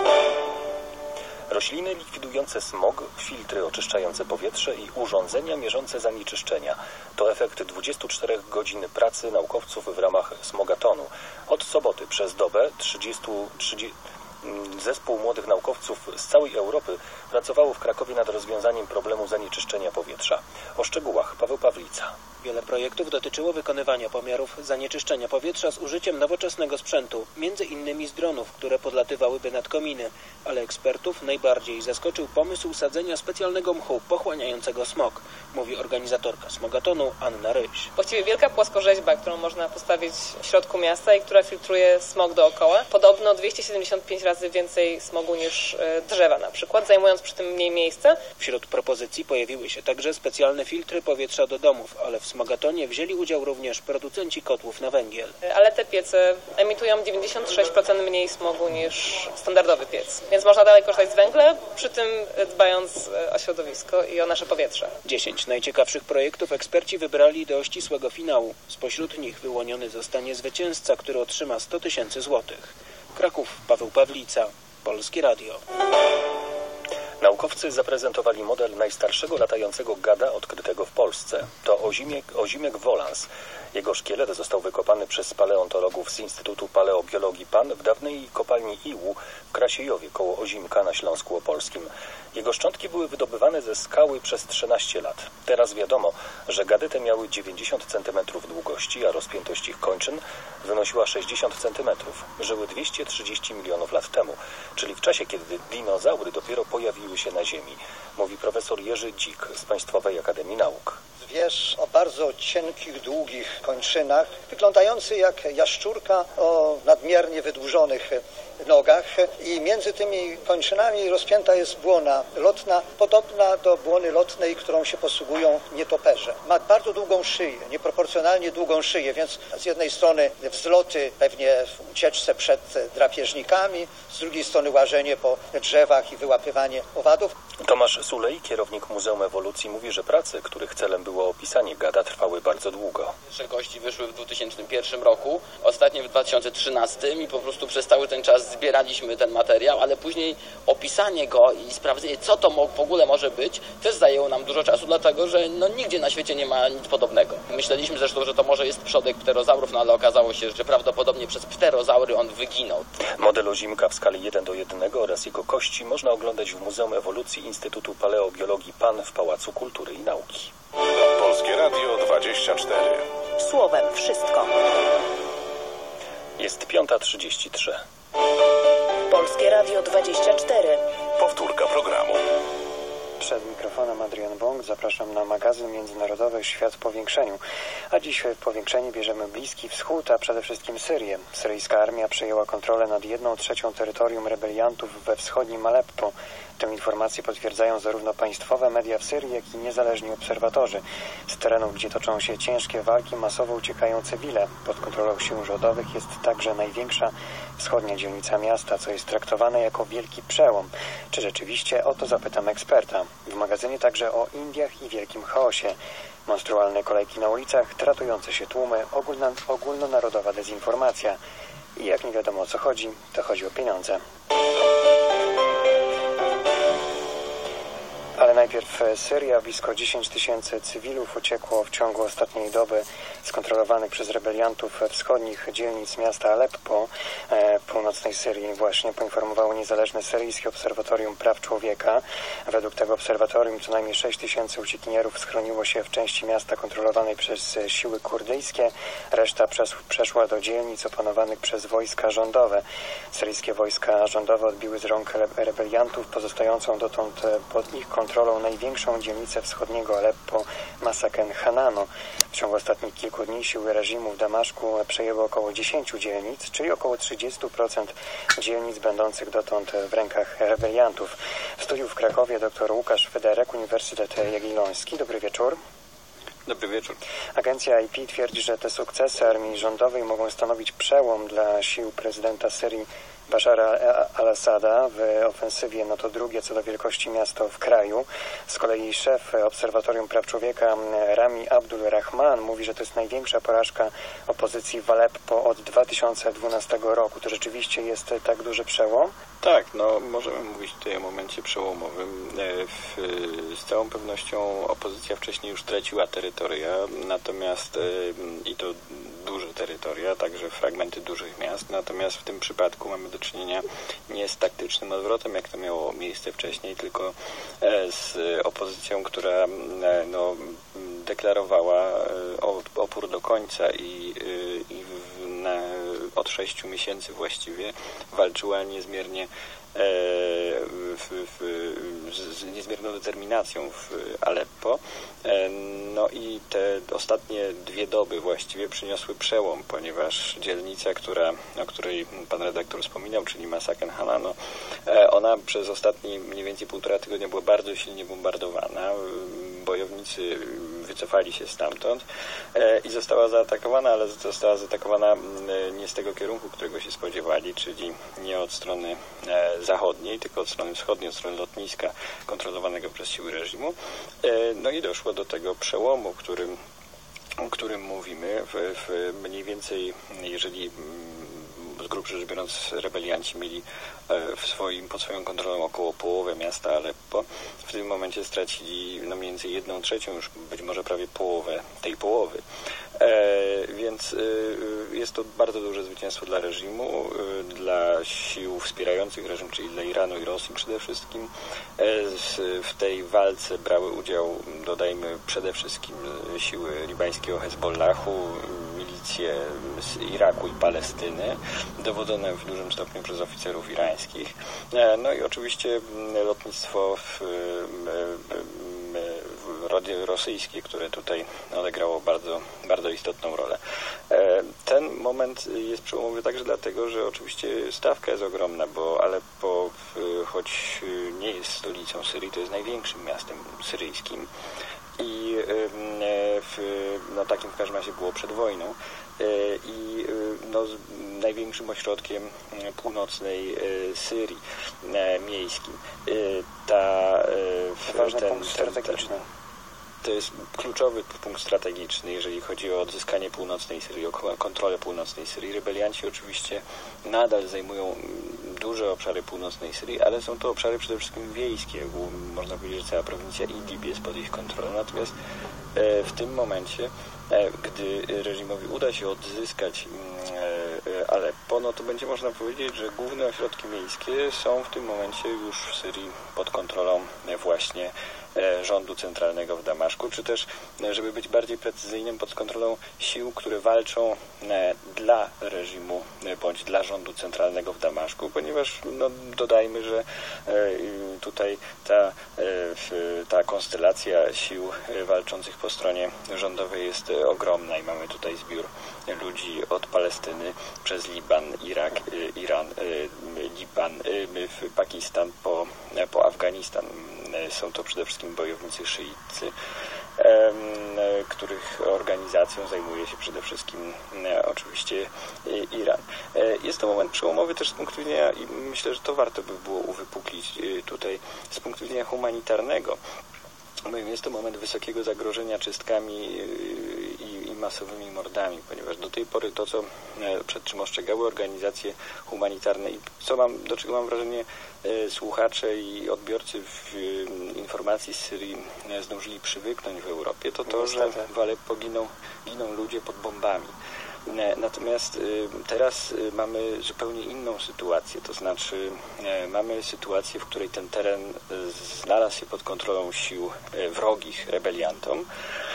Rośliny likwidujące smog, filtry oczyszczające powietrze i urządzenia mierzące zanieczyszczenia. To efekt dwudziestu czterech godzin pracy naukowców w ramach smogatonu. Od soboty przez dobę trzydziestu, trzydziestu, zespół młodych naukowców z całej Europy pracowało w Krakowie nad rozwiązaniem problemu zanieczyszczenia powietrza. O szczegółach Paweł Pawlica. Wiele projektów dotyczyło wykonywania pomiarów zanieczyszczenia powietrza z użyciem nowoczesnego sprzętu, między innymi z dronów, które podlatywałyby nad kominy, ale ekspertów najbardziej zaskoczył pomysł usadzenia specjalnego mchu pochłaniającego smog, mówi organizatorka smogatonu Anna Ryś. Właściwie wielka płaskorzeźba, którą można postawić w środku miasta i która filtruje smog dookoła. Podobno dwieście siedemdziesiąt pięć razy więcej smogu niż drzewa na przykład, zajmując przy tym mniej miejsca. Wśród propozycji pojawiły się także specjalne filtry powietrza do domów, ale w smogatonie wzięli udział również producenci kotłów na węgiel. Ale te piece emitują dziewięćdziesiąt sześć procent mniej smogu niż standardowy piec. Więc można dalej korzystać z węgla, przy tym dbając o środowisko i o nasze powietrze. Dziesięć najciekawszych projektów eksperci wybrali do ścisłego finału. Spośród nich wyłoniony zostanie zwycięzca, który otrzyma sto tysięcy złotych. Kraków, Paweł Pawlica, Polskie Radio. Naukowcy zaprezentowali model najstarszego latającego gada odkrytego w Polsce. To Ozimiek, Ozimiek Wolans. Jego szkielet został wykopany przez paleontologów z Instytutu Paleobiologii P A N w dawnej kopalni Iłu w Krasiejowie koło Ozimka na Śląsku Opolskim. Jego szczątki były wydobywane ze skały przez trzynaście lat. Teraz wiadomo, że gadyty miały dziewięćdziesiąt centymetrów długości, a rozpiętość ich kończyn wynosiła sześćdziesiąt centymetrów. Żyły dwieście trzydzieści milionów lat temu, czyli w czasie, kiedy dinozaury dopiero pojawiły się na Ziemi, mówi profesor Jerzy Dzik z Państwowej Akademii Nauk. Zwierz o bardzo cienkich, długich kończynach, wyglądający jak jaszczurka o nadmiernie wydłużonych nogach i między tymi kończynami rozpięta jest błona lotna, podobna do błony lotnej, którą się posługują nietoperze. Ma bardzo długą szyję, nieproporcjonalnie długą szyję, więc z jednej strony wzloty pewnie w ucieczce przed drapieżnikami, z drugiej strony łażenie po drzewach i wyłapywanie owadów. Tomasz Sulej, kierownik Muzeum Ewolucji, mówi, że prace, których celem było opisanie gada, trwały bardzo długo. Pierwsze kości wyszły w dwa tysiące pierwszym roku, ostatnie w dwa tysiące trzynastym i po prostu przez cały ten czas zbieraliśmy ten materiał, ale później opisanie go i sprawdzenie, co to w ogóle może być, też zajęło nam dużo czasu, dlatego że no, nigdzie na świecie nie ma nic podobnego. Myśleliśmy zresztą, że to może jest przodek pterozaurów, no ale okazało się, że prawdopodobnie przez pterozaury on wyginął. Model ozimka w skali jeden do jednego oraz jego kości można oglądać w Muzeum Ewolucji Instytutu Paleobiologii PAN w Pałacu Kultury i Nauki. Polskie Radio dwadzieścia cztery. Słowem wszystko. Jest piąta trzydzieści trzy. Polskie Radio dwadzieścia cztery. Powtórka programu. Przed mikrofonem Adrian Bąk. Zapraszam na magazyn międzynarodowy Świat w powiększeniu. A dziś w powiększenie bierzemy Bliski Wschód, a przede wszystkim Syrię. Syryjska armia przejęła kontrolę nad jedną trzecią terytorium rebeliantów we wschodnim Aleppo. Tę informację potwierdzają zarówno państwowe media w Syrii, jak i niezależni obserwatorzy. Z terenów, gdzie toczą się ciężkie walki, masowo uciekają cywile. Pod kontrolą sił rządowych jest także największa wschodnia dzielnica miasta, co jest traktowane jako wielki przełom. Czy rzeczywiście? O to zapytam eksperta. W magazynie także o Indiach i wielkim chaosie. Monstrualne kolejki na ulicach, tratujące się tłumy, ogólna, ogólnonarodowa dezinformacja. I jak nie wiadomo o co chodzi, to chodzi o pieniądze. Ale najpierw Syria. Blisko dziesięć tysięcy cywilów uciekło w ciągu ostatniej doby z kontrolowanych przez rebeliantów wschodnich dzielnic miasta Aleppo, e, północnej Syrii. Właśnie poinformowało niezależne syryjskie obserwatorium praw człowieka. Według tego obserwatorium co najmniej sześć tysięcy uciekinierów schroniło się w części miasta kontrolowanej przez siły kurdyjskie. Reszta przes- przeszła do dzielnic opanowanych przez wojska rządowe. Syryjskie wojska rządowe odbiły z rąk re- rebeliantów pozostającą dotąd pod ich kontrolą kontrolą największą dzielnicę wschodniego Aleppo, Masaken Hanano. W ciągu ostatnich kilku dni siły reżimu w Damaszku przejęły około dziesięć dzielnic, czyli około trzydzieści procent dzielnic będących dotąd w rękach rebeliantów. W studiu w Krakowie dr Łukasz Federek, Uniwersytet Jagielloński. Dobry wieczór. Dobry wieczór. Agencja I P twierdzi, że te sukcesy armii rządowej mogą stanowić przełom dla sił prezydenta Syrii Bashara al-Assada w ofensywie na to drugie co do wielkości miasto w kraju. Z kolei szef Obserwatorium Praw Człowieka Rami Abdul Rahman mówi, że to jest największa porażka opozycji w Aleppo od dwa tysiące dwunastego roku. To rzeczywiście jest tak duży przełom? Tak, no możemy mówić tutaj o momencie przełomowym. W, z całą pewnością opozycja wcześniej już traciła terytoria, natomiast i to duże terytoria, także fragmenty dużych miast, natomiast w tym przypadku mamy do czynienia nie z taktycznym odwrotem, jak to miało miejsce wcześniej, tylko z opozycją, która no, deklarowała opór do końca i, i na, od sześciu miesięcy właściwie walczyła niezmiernie W, w, z niezmierną determinacją w Aleppo. No i te ostatnie dwie doby właściwie przyniosły przełom, ponieważ dzielnica, która, o której pan redaktor wspominał, czyli Masaken Hanano, ona przez ostatni mniej więcej półtora tygodnia była bardzo silnie bombardowana. Bojownicy wycofali się stamtąd i została zaatakowana, ale została zaatakowana nie z tego kierunku, którego się spodziewali, czyli nie od strony zachodniej, tylko od strony wschodniej, od strony lotniska kontrolowanego przez siły reżimu. No i doszło do tego przełomu, którym, o którym mówimy. W, w mniej więcej, jeżeli grubszy rzecz biorąc rebelianci mieli w swoim, pod swoją kontrolą około połowę miasta Aleppo. W tym momencie stracili no mniej więcej jedną trzecią, już być może prawie połowę tej połowy. E, więc e, jest to bardzo duże zwycięstwo dla reżimu, e, dla sił wspierających reżim, czyli dla Iranu i Rosji przede wszystkim. E, z, w tej walce brały udział, dodajmy, przede wszystkim siły libańskiego Hezbollahu, milicje z Iraku i Palestyny, dowodzone w dużym stopniu przez oficerów irańskich. E, no i oczywiście lotnictwo w, rosyjskie, które tutaj odegrało bardzo, bardzo istotną rolę. Ten moment jest przełomowy także dlatego, że oczywiście stawka jest ogromna, bo Aleppo, choć nie jest stolicą Syrii, to jest największym miastem syryjskim i w, no, takim w każdym razie było przed wojną i no, największym ośrodkiem północnej Syrii miejskim. Ta, Ważny ten, punkt strategiczny. To jest kluczowy punkt strategiczny, jeżeli chodzi o odzyskanie północnej Syrii, o kontrolę północnej Syrii. Rebelianci oczywiście nadal zajmują duże obszary północnej Syrii, ale są to obszary przede wszystkim wiejskie. Można powiedzieć, że cała prowincja Idlib jest pod ich kontrolą. Natomiast w tym momencie, gdy reżimowi uda się odzyskać Aleppo, no to będzie można powiedzieć, że główne ośrodki miejskie są w tym momencie już w Syrii pod kontrolą właśnie rządu centralnego w Damaszku, czy też, żeby być bardziej precyzyjnym, pod kontrolą sił, które walczą dla reżimu bądź dla rządu centralnego w Damaszku, ponieważ no, dodajmy, że tutaj ta, ta konstelacja sił walczących po stronie rządowej jest ogromna i mamy tutaj zbiór ludzi od Palestyny przez Liban, Irak, Iran, Liban, Pakistan po, po Afganistan. Są to przede wszystkim bojownicy szyiccy, których organizacją zajmuje się przede wszystkim oczywiście Iran. Jest to moment przełomowy też z punktu widzenia, i myślę, że to warto by było uwypuklić tutaj, z punktu widzenia humanitarnego. Jest to moment wysokiego zagrożenia czystkami i, i masowymi mordami, ponieważ do tej pory to, co przed czym ostrzegały organizacje humanitarne i co mam, do czego mam wrażenie słuchacze i odbiorcy w informacji z Syrii zdążyli przywyknąć w Europie, to to, że w Aleppo giną, giną ludzie pod bombami. Natomiast teraz mamy zupełnie inną sytuację, to znaczy mamy sytuację, w której ten teren znalazł się pod kontrolą sił wrogich rebeliantom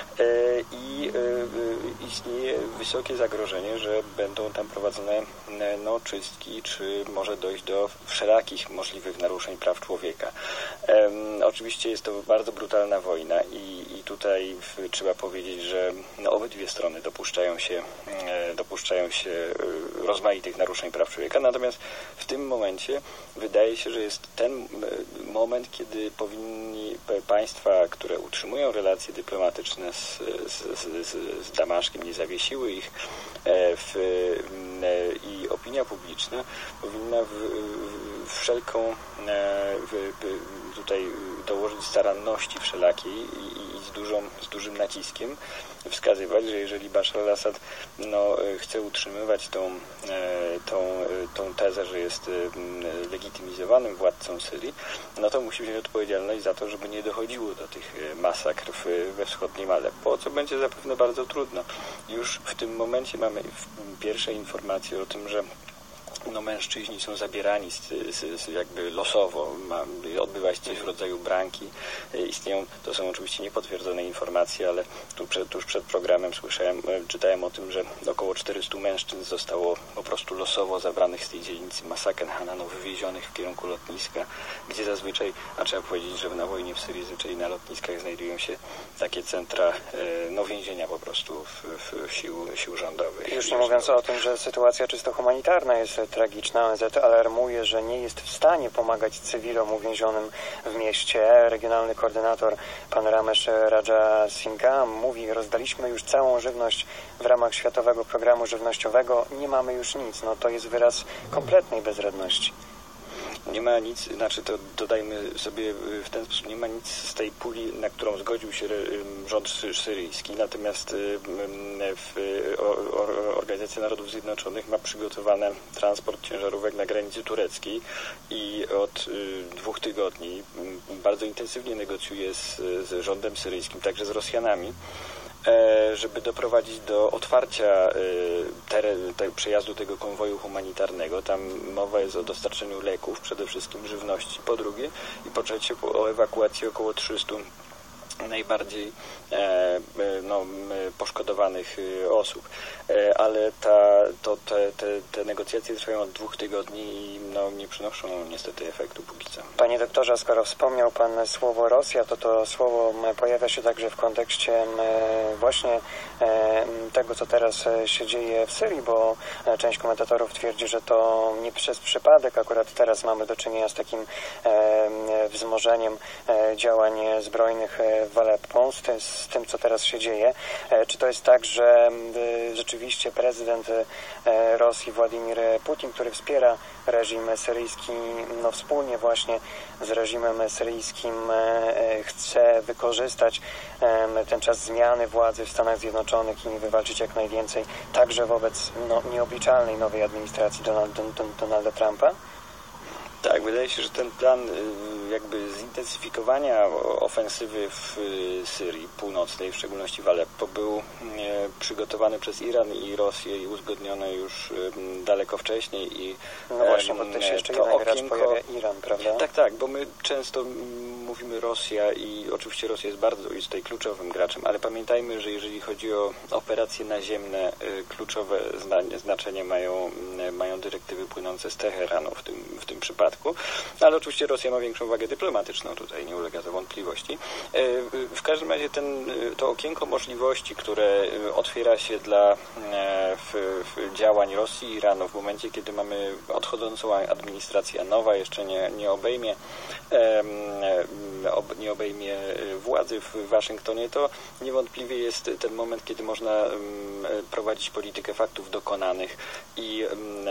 i istnieje wysokie zagrożenie, że będą tam prowadzone no, czystki, czy może dojść do wszelakich możliwych naruszeń praw człowieka. Oczywiście jest to bardzo brutalna wojna i, i tutaj trzeba powiedzieć, że no, obydwie strony dopuszczają się dopuszczają się rozmaitych naruszeń praw człowieka, natomiast w tym momencie wydaje się, że jest ten moment, kiedy powinni państwa, które utrzymują relacje dyplomatyczne z, z, z, z Damaszkiem, nie zawiesiły ich w, i opinia publiczna powinna w, w wszelką w, w, tutaj dołożyć staranności wszelakiej i, i z, dużą, z dużym naciskiem wskazywać, że jeżeli Bashar al-Assad no, chce utrzymywać tą, tą, tą tezę, że jest legitymizowanym władcą Syrii, no to musi wziąć odpowiedzialność za to, żeby nie dochodziło do tych masakr we wschodnim Aleppo, co będzie zapewne bardzo trudno. Już w tym momencie mamy pierwsze informacje o tym, że no, mężczyźni są zabierani z, z, z jakby losowo, ma odbywać coś w rodzaju branki. Istnieją, to są oczywiście niepotwierdzone informacje, ale tu przed, tuż przed programem słyszałem, czytałem o tym, że około czterystu mężczyzn zostało po prostu losowo zabranych z tej dzielnicy Masaken Hananu, wywiezionych w kierunku lotniska, gdzie zazwyczaj, a trzeba powiedzieć, że na wojnie w Syrii zazwyczaj na lotniskach znajdują się takie centra, no więzienia po prostu w, w sił, sił rządowych. Już nie mówiąc o tym, że sytuacja czysto humanitarna jest tragiczna. O N Z alarmuje, że nie jest w stanie pomagać cywilom uwięzionym w mieście. Regionalny koordynator pan Ramesh Raja Singha mówi, rozdaliśmy już całą żywność w ramach Światowego Programu Żywnościowego, nie mamy już nic. No to jest wyraz kompletnej bezradności. Nie ma nic, znaczy to dodajmy sobie w ten sposób, nie ma nic z tej puli, na którą zgodził się rząd syryjski, natomiast w Organizacja Narodów Zjednoczonych ma przygotowane transport ciężarówek na granicy tureckiej i od dwóch tygodni bardzo intensywnie negocjuje z, z rządem syryjskim, także z Rosjanami, żeby doprowadzić do otwarcia teren, te, przejazdu tego konwoju humanitarnego. Tam mowa jest o dostarczeniu leków, przede wszystkim żywności, po drugie i po trzecie o ewakuacji około trzystu najbardziej e, no, poszkodowanych osób. E, ale ta, to, te, te, te negocjacje trwają od dwóch tygodni i no, nie przynoszą niestety efektu póki co. Panie doktorze, skoro wspomniał Pan słowo Rosja, to to słowo pojawia się także w kontekście właśnie tego, co teraz się dzieje w Syrii, bo część komentatorów twierdzi, że to nie przez przypadek akurat teraz mamy do czynienia z takim wzmożeniem działań zbrojnych w Aleppo, z, z tym, co teraz się dzieje. Czy to jest tak, że rzeczywiście prezydent Rosji Władimir Putin, który wspiera reżim syryjski, no wspólnie właśnie z reżimem syryjskim chce wykorzystać ten czas zmiany władzy w Stanach Zjednoczonych i wywalczyć jak najwięcej także wobec no, nieobliczalnej nowej administracji Donalda, Donalda Trumpa? Tak, wydaje się, że ten plan jakby zintensyfikowania ofensywy w Syrii Północnej, w szczególności w Aleppo, był przygotowany przez Iran i Rosję i uzgodniony już daleko wcześniej. I no właśnie, bo też jeszcze jeden raz pojawia Iran, prawda? Tak, tak, bo my często mówimy Rosja i oczywiście Rosja jest bardzo, jest tutaj kluczowym graczem, ale pamiętajmy, że jeżeli chodzi o operacje naziemne, kluczowe znaczenie mają, mają dyrektywy płynące z Teheranu w tym, w tym przypadku, ale oczywiście Rosja ma większą wagę dyplomatyczną, tutaj nie ulega to wątpliwości. W każdym razie ten, to okienko możliwości, które otwiera się dla w, w działań Rosji i Iranu w momencie, kiedy mamy odchodzącą administrację, nowa jeszcze nie, nie obejmie nie obejmie władzy w Waszyngtonie, to niewątpliwie jest ten moment, kiedy można prowadzić politykę faktów dokonanych i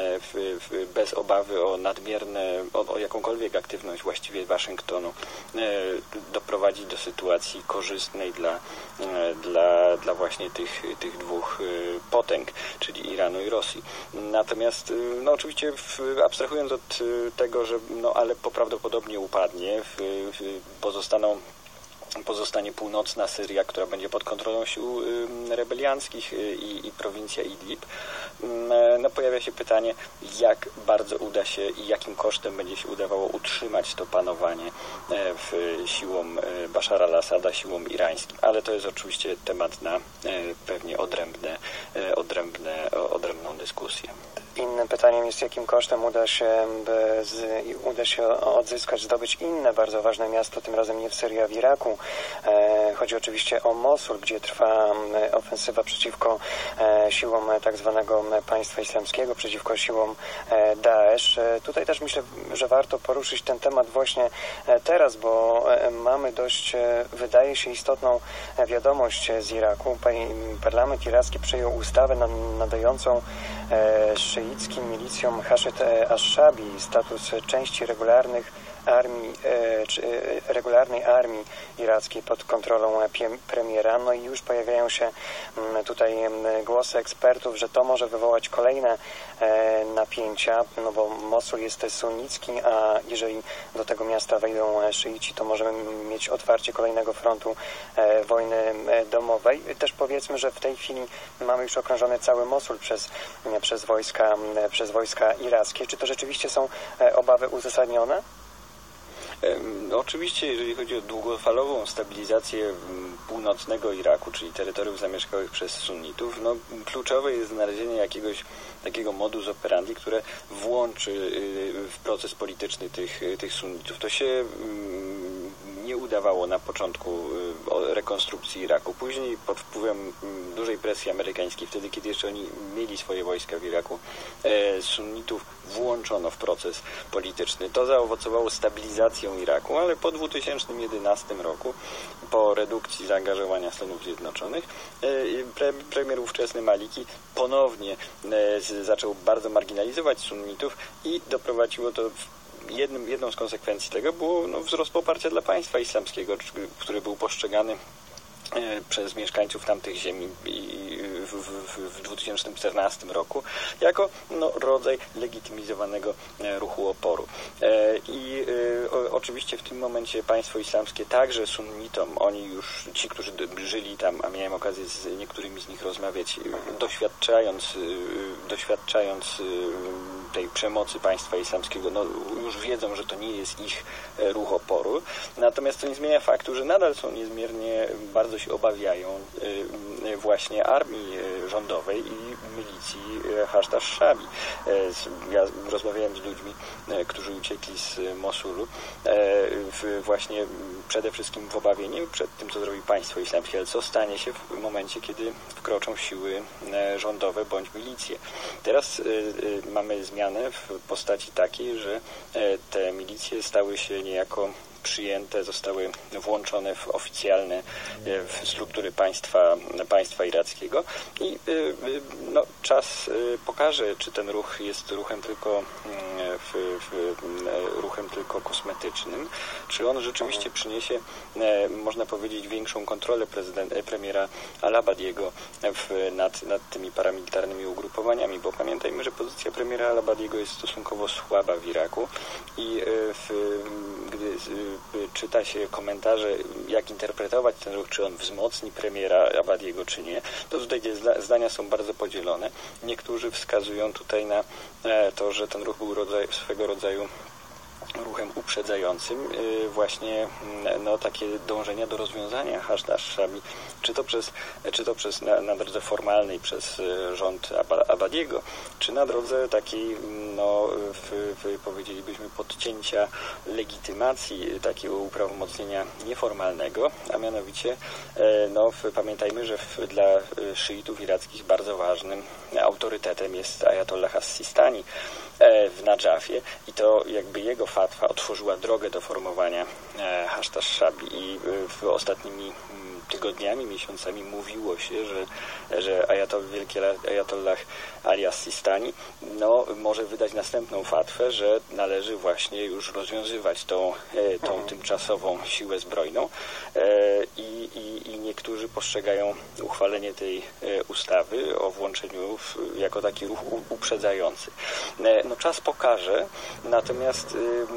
bez obawy o nadmierne, o, o jakąkolwiek aktywność właściwie Waszyngtonu doprowadzić do sytuacji korzystnej dla, dla, dla właśnie tych, tych dwóch potęg, czyli Iranu i Rosji. Natomiast no oczywiście w, abstrahując od tego, że no Aleppo prawdopodobnie upadnie, w, w, pozostaną pozostanie północna Syria, która będzie pod kontrolą sił rebelianckich i, i prowincja Idlib. No, pojawia się pytanie, jak bardzo uda się i jakim kosztem będzie się udawało utrzymać to panowanie w siłom Bashara al-Assada, siłom irańskim. Ale to jest oczywiście temat na pewnie odrębne, odrębne, odrębną dyskusję. Innym pytaniem jest, jakim kosztem uda się, z, uda się odzyskać, zdobyć inne bardzo ważne miasto, tym razem nie w Syrii, a w Iraku. E, chodzi oczywiście o Mosul, gdzie trwa ofensywa przeciwko e, siłom tak zwanego państwa islamskiego, przeciwko siłom e, Daesh. E, tutaj też myślę, że warto poruszyć ten temat właśnie e, teraz, bo e, mamy dość, e, wydaje się, istotną wiadomość z Iraku. Parlament iracki przyjął ustawę nadającą e, szyickim milicjom Haszyd Ash-Shabi status części regularnych armii, czy regularnej armii irackiej pod kontrolą premiera. No i już pojawiają się tutaj głosy ekspertów, że to może wywołać kolejne napięcia, no bo Mosul jest sunnicki, a jeżeli do tego miasta wejdą szyici, to możemy mieć otwarcie kolejnego frontu wojny domowej. Też powiedzmy, że w tej chwili mamy już okrążony cały Mosul przez, przez, wojska, przez wojska irackie. Czy to rzeczywiście są obawy uzasadnione? Oczywiście, jeżeli chodzi o długofalową stabilizację północnego Iraku, czyli terytoriów zamieszkałych przez sunnitów, no, kluczowe jest znalezienie jakiegoś takiego modus operandi, które włączy w proces polityczny tych, tych sunnitów. To się nie udawało na początku rekonstrukcji Iraku. Później pod wpływem dużej presji amerykańskiej, wtedy kiedy jeszcze oni mieli swoje wojska w Iraku, sunnitów włączono w proces polityczny. To zaowocowało stabilizacją Iraku, ale po dwa tysiące jedenastym roku, po redukcji zaangażowania Stanów Zjednoczonych, pre, premier ówczesny Maliki ponownie zaczął bardzo marginalizować sunnitów i doprowadziło to w jednym, jedną z konsekwencji tego było no, wzrost poparcia dla państwa islamskiego, który był postrzegany przez mieszkańców tamtych ziemi w, w, w dwa tysiące czternastym roku jako no, rodzaj legitymizowanego ruchu oporu. I o, oczywiście w tym momencie państwo islamskie także sunnitom, oni już, ci, którzy żyli tam, a miałem okazję z niektórymi z nich rozmawiać, doświadczając, doświadczając tej przemocy państwa islamskiego, no, już wiedzą, że to nie jest ich ruch oporu. Natomiast to nie zmienia faktu, że nadal są niezmiernie bardzo się obawiają właśnie armii rządowej i milicji Hashd Shabi. Ja rozmawiałem z ludźmi, którzy uciekli z Mosulu właśnie przede wszystkim w obawie nie przed tym, co zrobi państwo islamskie, ale co stanie się w momencie, kiedy wkroczą siły rządowe bądź milicje. Teraz mamy zmianę w postaci takiej, że te milicje stały się niejako przyjęte, zostały włączone w oficjalne w struktury państwa, państwa irackiego i no, czas pokaże, czy ten ruch jest ruchem tylko w, w, ruchem tylko kosmetycznym, czy on rzeczywiście przyniesie, można powiedzieć, większą kontrolę prezydent, premiera Al-Abadiego w, nad, nad tymi paramilitarnymi ugrupowaniami, bo pamiętajmy, że pozycja premiera Al-Abadiego jest stosunkowo słaba w Iraku i w, gdy czyta się komentarze, jak interpretować ten ruch, czy on wzmocni premiera Abadiego, czy nie, to tutaj zdania są bardzo podzielone. Niektórzy wskazują tutaj na to, że ten ruch był rodzaj, swego rodzaju ruchem uprzedzającym właśnie no, takie dążenia do rozwiązania Hashd Shabi, czy to przez, czy to przez na, na drodze formalnej przez rząd Abadiego, czy na drodze takiej, no, w, w, powiedzielibyśmy, podcięcia legitymacji takiego uprawomocnienia nieformalnego, a mianowicie no, w, pamiętajmy, że w, dla szyitów irackich bardzo ważnym autorytetem jest Ajatollah As-Sistani w Nadżafie i to jakby jego fatwa otworzyła drogę do formowania Hashd Shabi i w ostatnimi tygodniami, miesiącami mówiło się, że, że Ajatollah, wielki Ajatollah Ali As-Sistani no, może wydać następną fatwę, że należy właśnie już rozwiązywać tą, tą tymczasową siłę zbrojną i, i, i niektórzy postrzegają uchwalenie tej ustawy o włączeniu w, jako taki ruch uprzedzający. No, czas pokaże, natomiast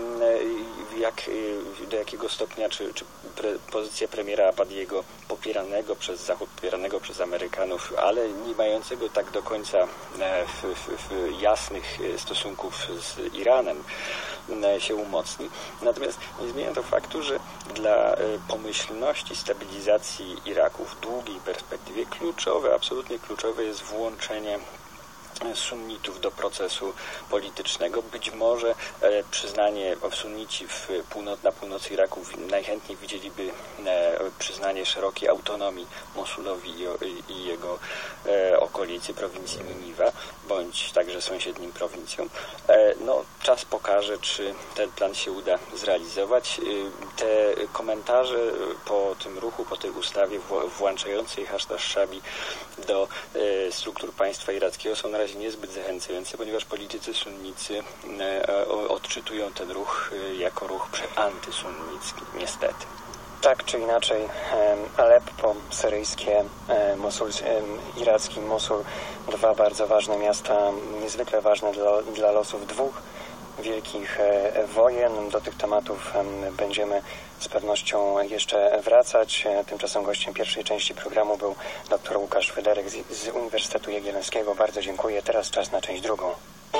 jak, do jakiego stopnia, czy, czy pre, pozycja premiera Abadiego popieranego przez Zachód, popieranego przez Amerykanów, ale nie mającego tak do końca w, w, w jasnych stosunków z Iranem się umocni. Natomiast nie zmienia to faktu, że dla pomyślności stabilizacji Iraku w długiej perspektywie kluczowe, absolutnie kluczowe jest włączenie sunnitów do procesu politycznego. Być może e, przyznanie sunnici w północ, na północy Iraku najchętniej widzieliby e, przyznanie szerokiej autonomii Mosulowi i, i jego e, okolicy, prowincji Niniwa, bądź także sąsiednim prowincjom. E, no, czas pokaże, czy ten plan się uda zrealizować. E, te komentarze po tym ruchu, po tej ustawie w, włączającej Hashd Shabi do e, struktur państwa irackiego są na razie niezbyt zachęcające, ponieważ politycy sunnicy e, odczytują ten ruch e, jako ruch antysunnicki, niestety. Tak czy inaczej, Aleppo syryjskie, Mosul, iracki Mosul, dwa bardzo ważne miasta, niezwykle ważne dla, dla losów dwóch wielkich wojen. Do tych tematów będziemy z pewnością jeszcze wracać. Tymczasem gościem pierwszej części programu był dr Łukasz Wyderek z, z Uniwersytetu Jagiellońskiego. Bardzo dziękuję. Teraz czas na część drugą.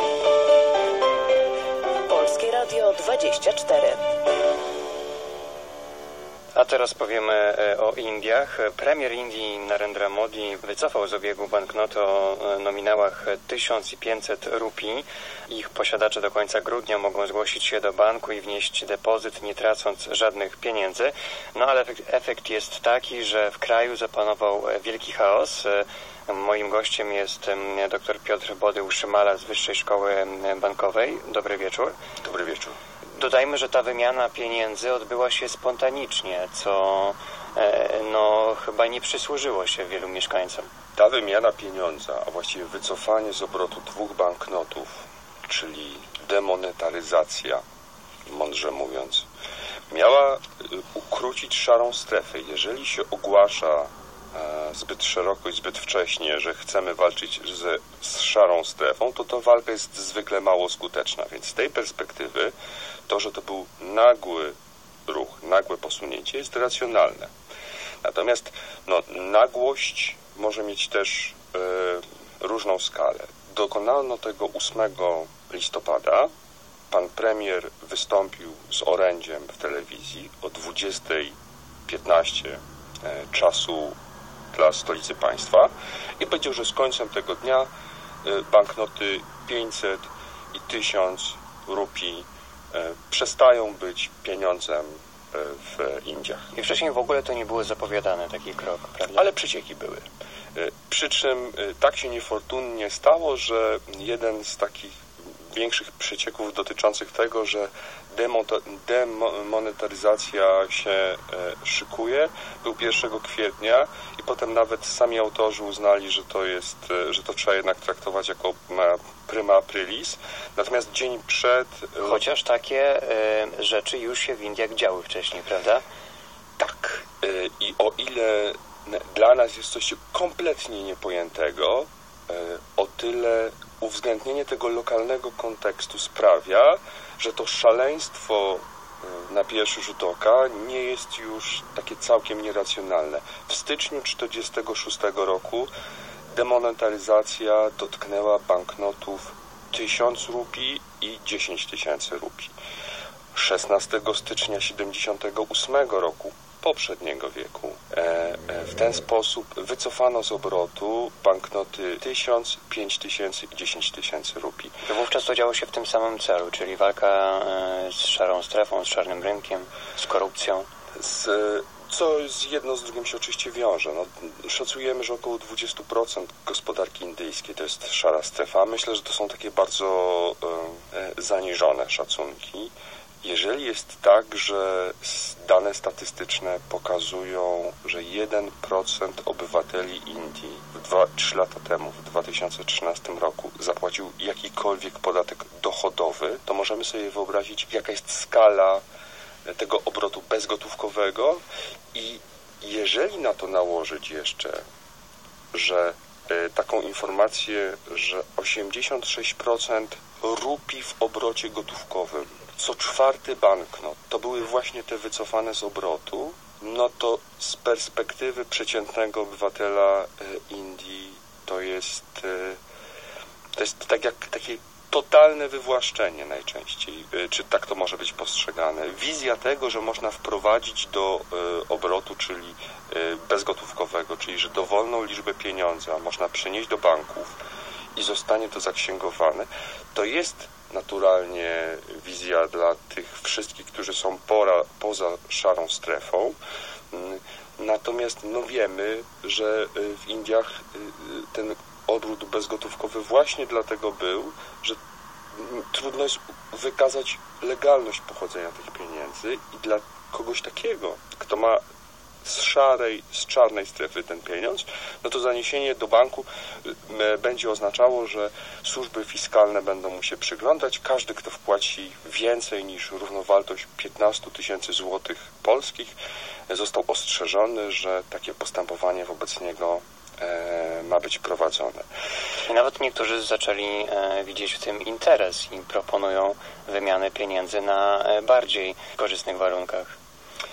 Polskie Radio dwadzieścia cztery. A teraz powiemy o Indiach. Premier Indii Narendra Modi wycofał z obiegu banknoty o nominałach tysiąc pięćset rupii. Ich posiadacze do końca grudnia mogą zgłosić się do banku i wnieść depozyt, nie tracąc żadnych pieniędzy. No ale efekt, efekt jest taki, że w kraju zapanował wielki chaos. Moim gościem jest dr Piotr Bodył-Szymala z Wyższej Szkoły Bankowej. Dobry wieczór. Dobry wieczór. Dodajmy, że ta wymiana pieniędzy odbyła się spontanicznie, co no, chyba nie przysłużyło się wielu mieszkańcom. Ta wymiana pieniądza, a właściwie wycofanie z obrotu dwóch banknotów, czyli demonetaryzacja mądrze mówiąc, miała ukrócić szarą strefę. Jeżeli się ogłasza zbyt szeroko i zbyt wcześnie, że chcemy walczyć ze, z szarą strefą, to ta walka jest zwykle mało skuteczna. Więc z tej perspektywy to, że to był nagły ruch, nagłe posunięcie jest racjonalne. Natomiast no, nagłość może mieć też e, różną skalę. Dokonano tego ósmego listopada. Pan premier wystąpił z orędziem w telewizji o dwudziestej piętnaście e, czasu dla stolicy państwa i powiedział, że z końcem tego dnia e, banknoty pięćset i tysiąc rupii e, przestają być pieniądzem e, w Indiach. I wcześniej w ogóle to nie było zapowiadane, taki krok, prawda? Ale przecieki były. Przy czym tak się niefortunnie stało, że jeden z takich większych przecieków dotyczących tego, że demonetaryzacja się szykuje, był pierwszego kwietnia i potem nawet sami autorzy uznali, że to jest, że to trzeba jednak traktować jako prima aprilis. Natomiast dzień przed... Chociaż takie y, rzeczy już się w Indiach działy wcześniej, prawda? Tak. Y, I o ile dla nas jest coś kompletnie niepojętego, o tyle uwzględnienie tego lokalnego kontekstu sprawia, że to szaleństwo na pierwszy rzut oka nie jest już takie całkiem nieracjonalne. W styczniu tysiąc dziewięćset czterdziestego szóstego roku demonetaryzacja dotknęła banknotów tysiąc rupii i dziesięć tysięcy rupii. szesnastego stycznia tysiąc dziewięćset siedemdziesiątego ósmego roku poprzedniego wieku. W ten sposób wycofano z obrotu banknoty tysiąc, pięć tysięcy i dziesięć tysięcy rupii. To wówczas to działo się w tym samym celu, czyli walka z szarą strefą, z czarnym rynkiem, z korupcją. Z, co z jedno z drugim się oczywiście wiąże. No, szacujemy, że około dwadzieścia procent gospodarki indyjskiej to jest szara strefa. Myślę, że to są takie bardzo e, zaniżone szacunki. Jeżeli jest tak, że dane statystyczne pokazują, że jeden procent obywateli Indii dwa, trzy lata temu, w dwa tysiące trzynastym roku zapłacił jakikolwiek podatek dochodowy, to możemy sobie wyobrazić, jaka jest skala tego obrotu bezgotówkowego i jeżeli na to nałożyć jeszcze, że y, taką informację, że osiemdziesiąt sześć procent rupii w obrocie gotówkowym, co czwarty banknot, to były właśnie te wycofane z obrotu, no to z perspektywy przeciętnego obywatela y, Indii to jest, y, to jest tak jak takie totalne wywłaszczenie najczęściej, y, czy tak to może być postrzegane. Wizja tego, że można wprowadzić do y, obrotu, czyli y, bezgotówkowego, czyli że dowolną liczbę pieniądza można przenieść do banków i zostanie to zaksięgowane, to jest naturalnie wizja dla tych wszystkich, którzy są pora, poza szarą strefą. Natomiast no wiemy, że w Indiach ten obrót bezgotówkowy właśnie dlatego był, że trudno jest wykazać legalność pochodzenia tych pieniędzy i dla kogoś takiego, kto ma z szarej, z czarnej strefy ten pieniądz, no to zaniesienie do banku będzie oznaczało, że służby fiskalne będą mu się przyglądać. Każdy, kto wpłaci więcej niż równowartość piętnaście tysięcy złotych polskich, został ostrzeżony, że takie postępowanie wobec niego e, ma być prowadzone. I nawet niektórzy zaczęli e, widzieć w tym interes i proponują wymianę pieniędzy na e, bardziej korzystnych warunkach.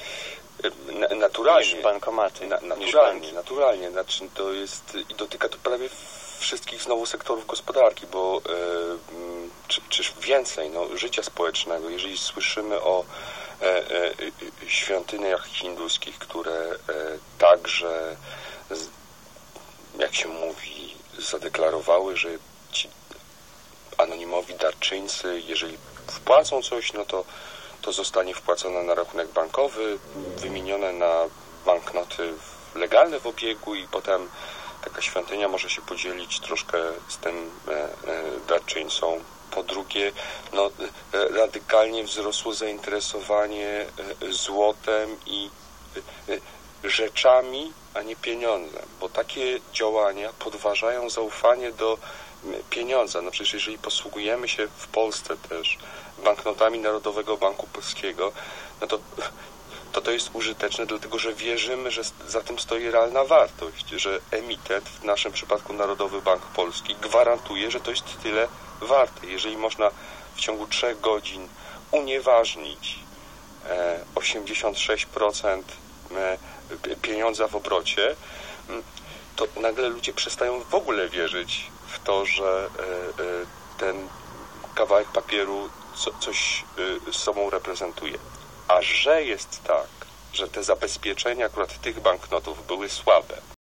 Naturalnie. Niż bankomaty. Na, naturalnie, niż naturalnie. Znaczy, to jest i dotyka to prawie wszystkich znowu sektorów gospodarki, bo e, czy, czyż więcej no, życia społecznego, jeżeli słyszymy o e, e, świątyniach hinduskich, które e, także, z, jak się mówi, zadeklarowały, że ci anonimowi darczyńcy, jeżeli wpłacą coś, no to to zostanie wpłacone na rachunek bankowy, wymienione na banknoty legalne w obiegu i potem taka świątynia może się podzielić troszkę z tym e, e, darczyńcą. Po drugie, no, e, radykalnie wzrosło zainteresowanie e, złotem i e, rzeczami, a nie pieniądzem, bo takie działania podważają zaufanie do pieniądza. No przecież jeżeli posługujemy się w Polsce też banknotami Narodowego Banku Polskiego, no to to to jest użyteczne, dlatego że wierzymy, że za tym stoi realna wartość, że emitent, w naszym przypadku Narodowy Bank Polski, gwarantuje, że to jest tyle warte. Jeżeli można w ciągu trzech godzin unieważnić osiemdziesiąt sześć procent pieniądza w obrocie, to nagle ludzie przestają w ogóle wierzyć w to, że ten kawałek papieru co, coś z sobą reprezentuje. A że jest tak, że te zabezpieczenia akurat tych banknotów były słabe,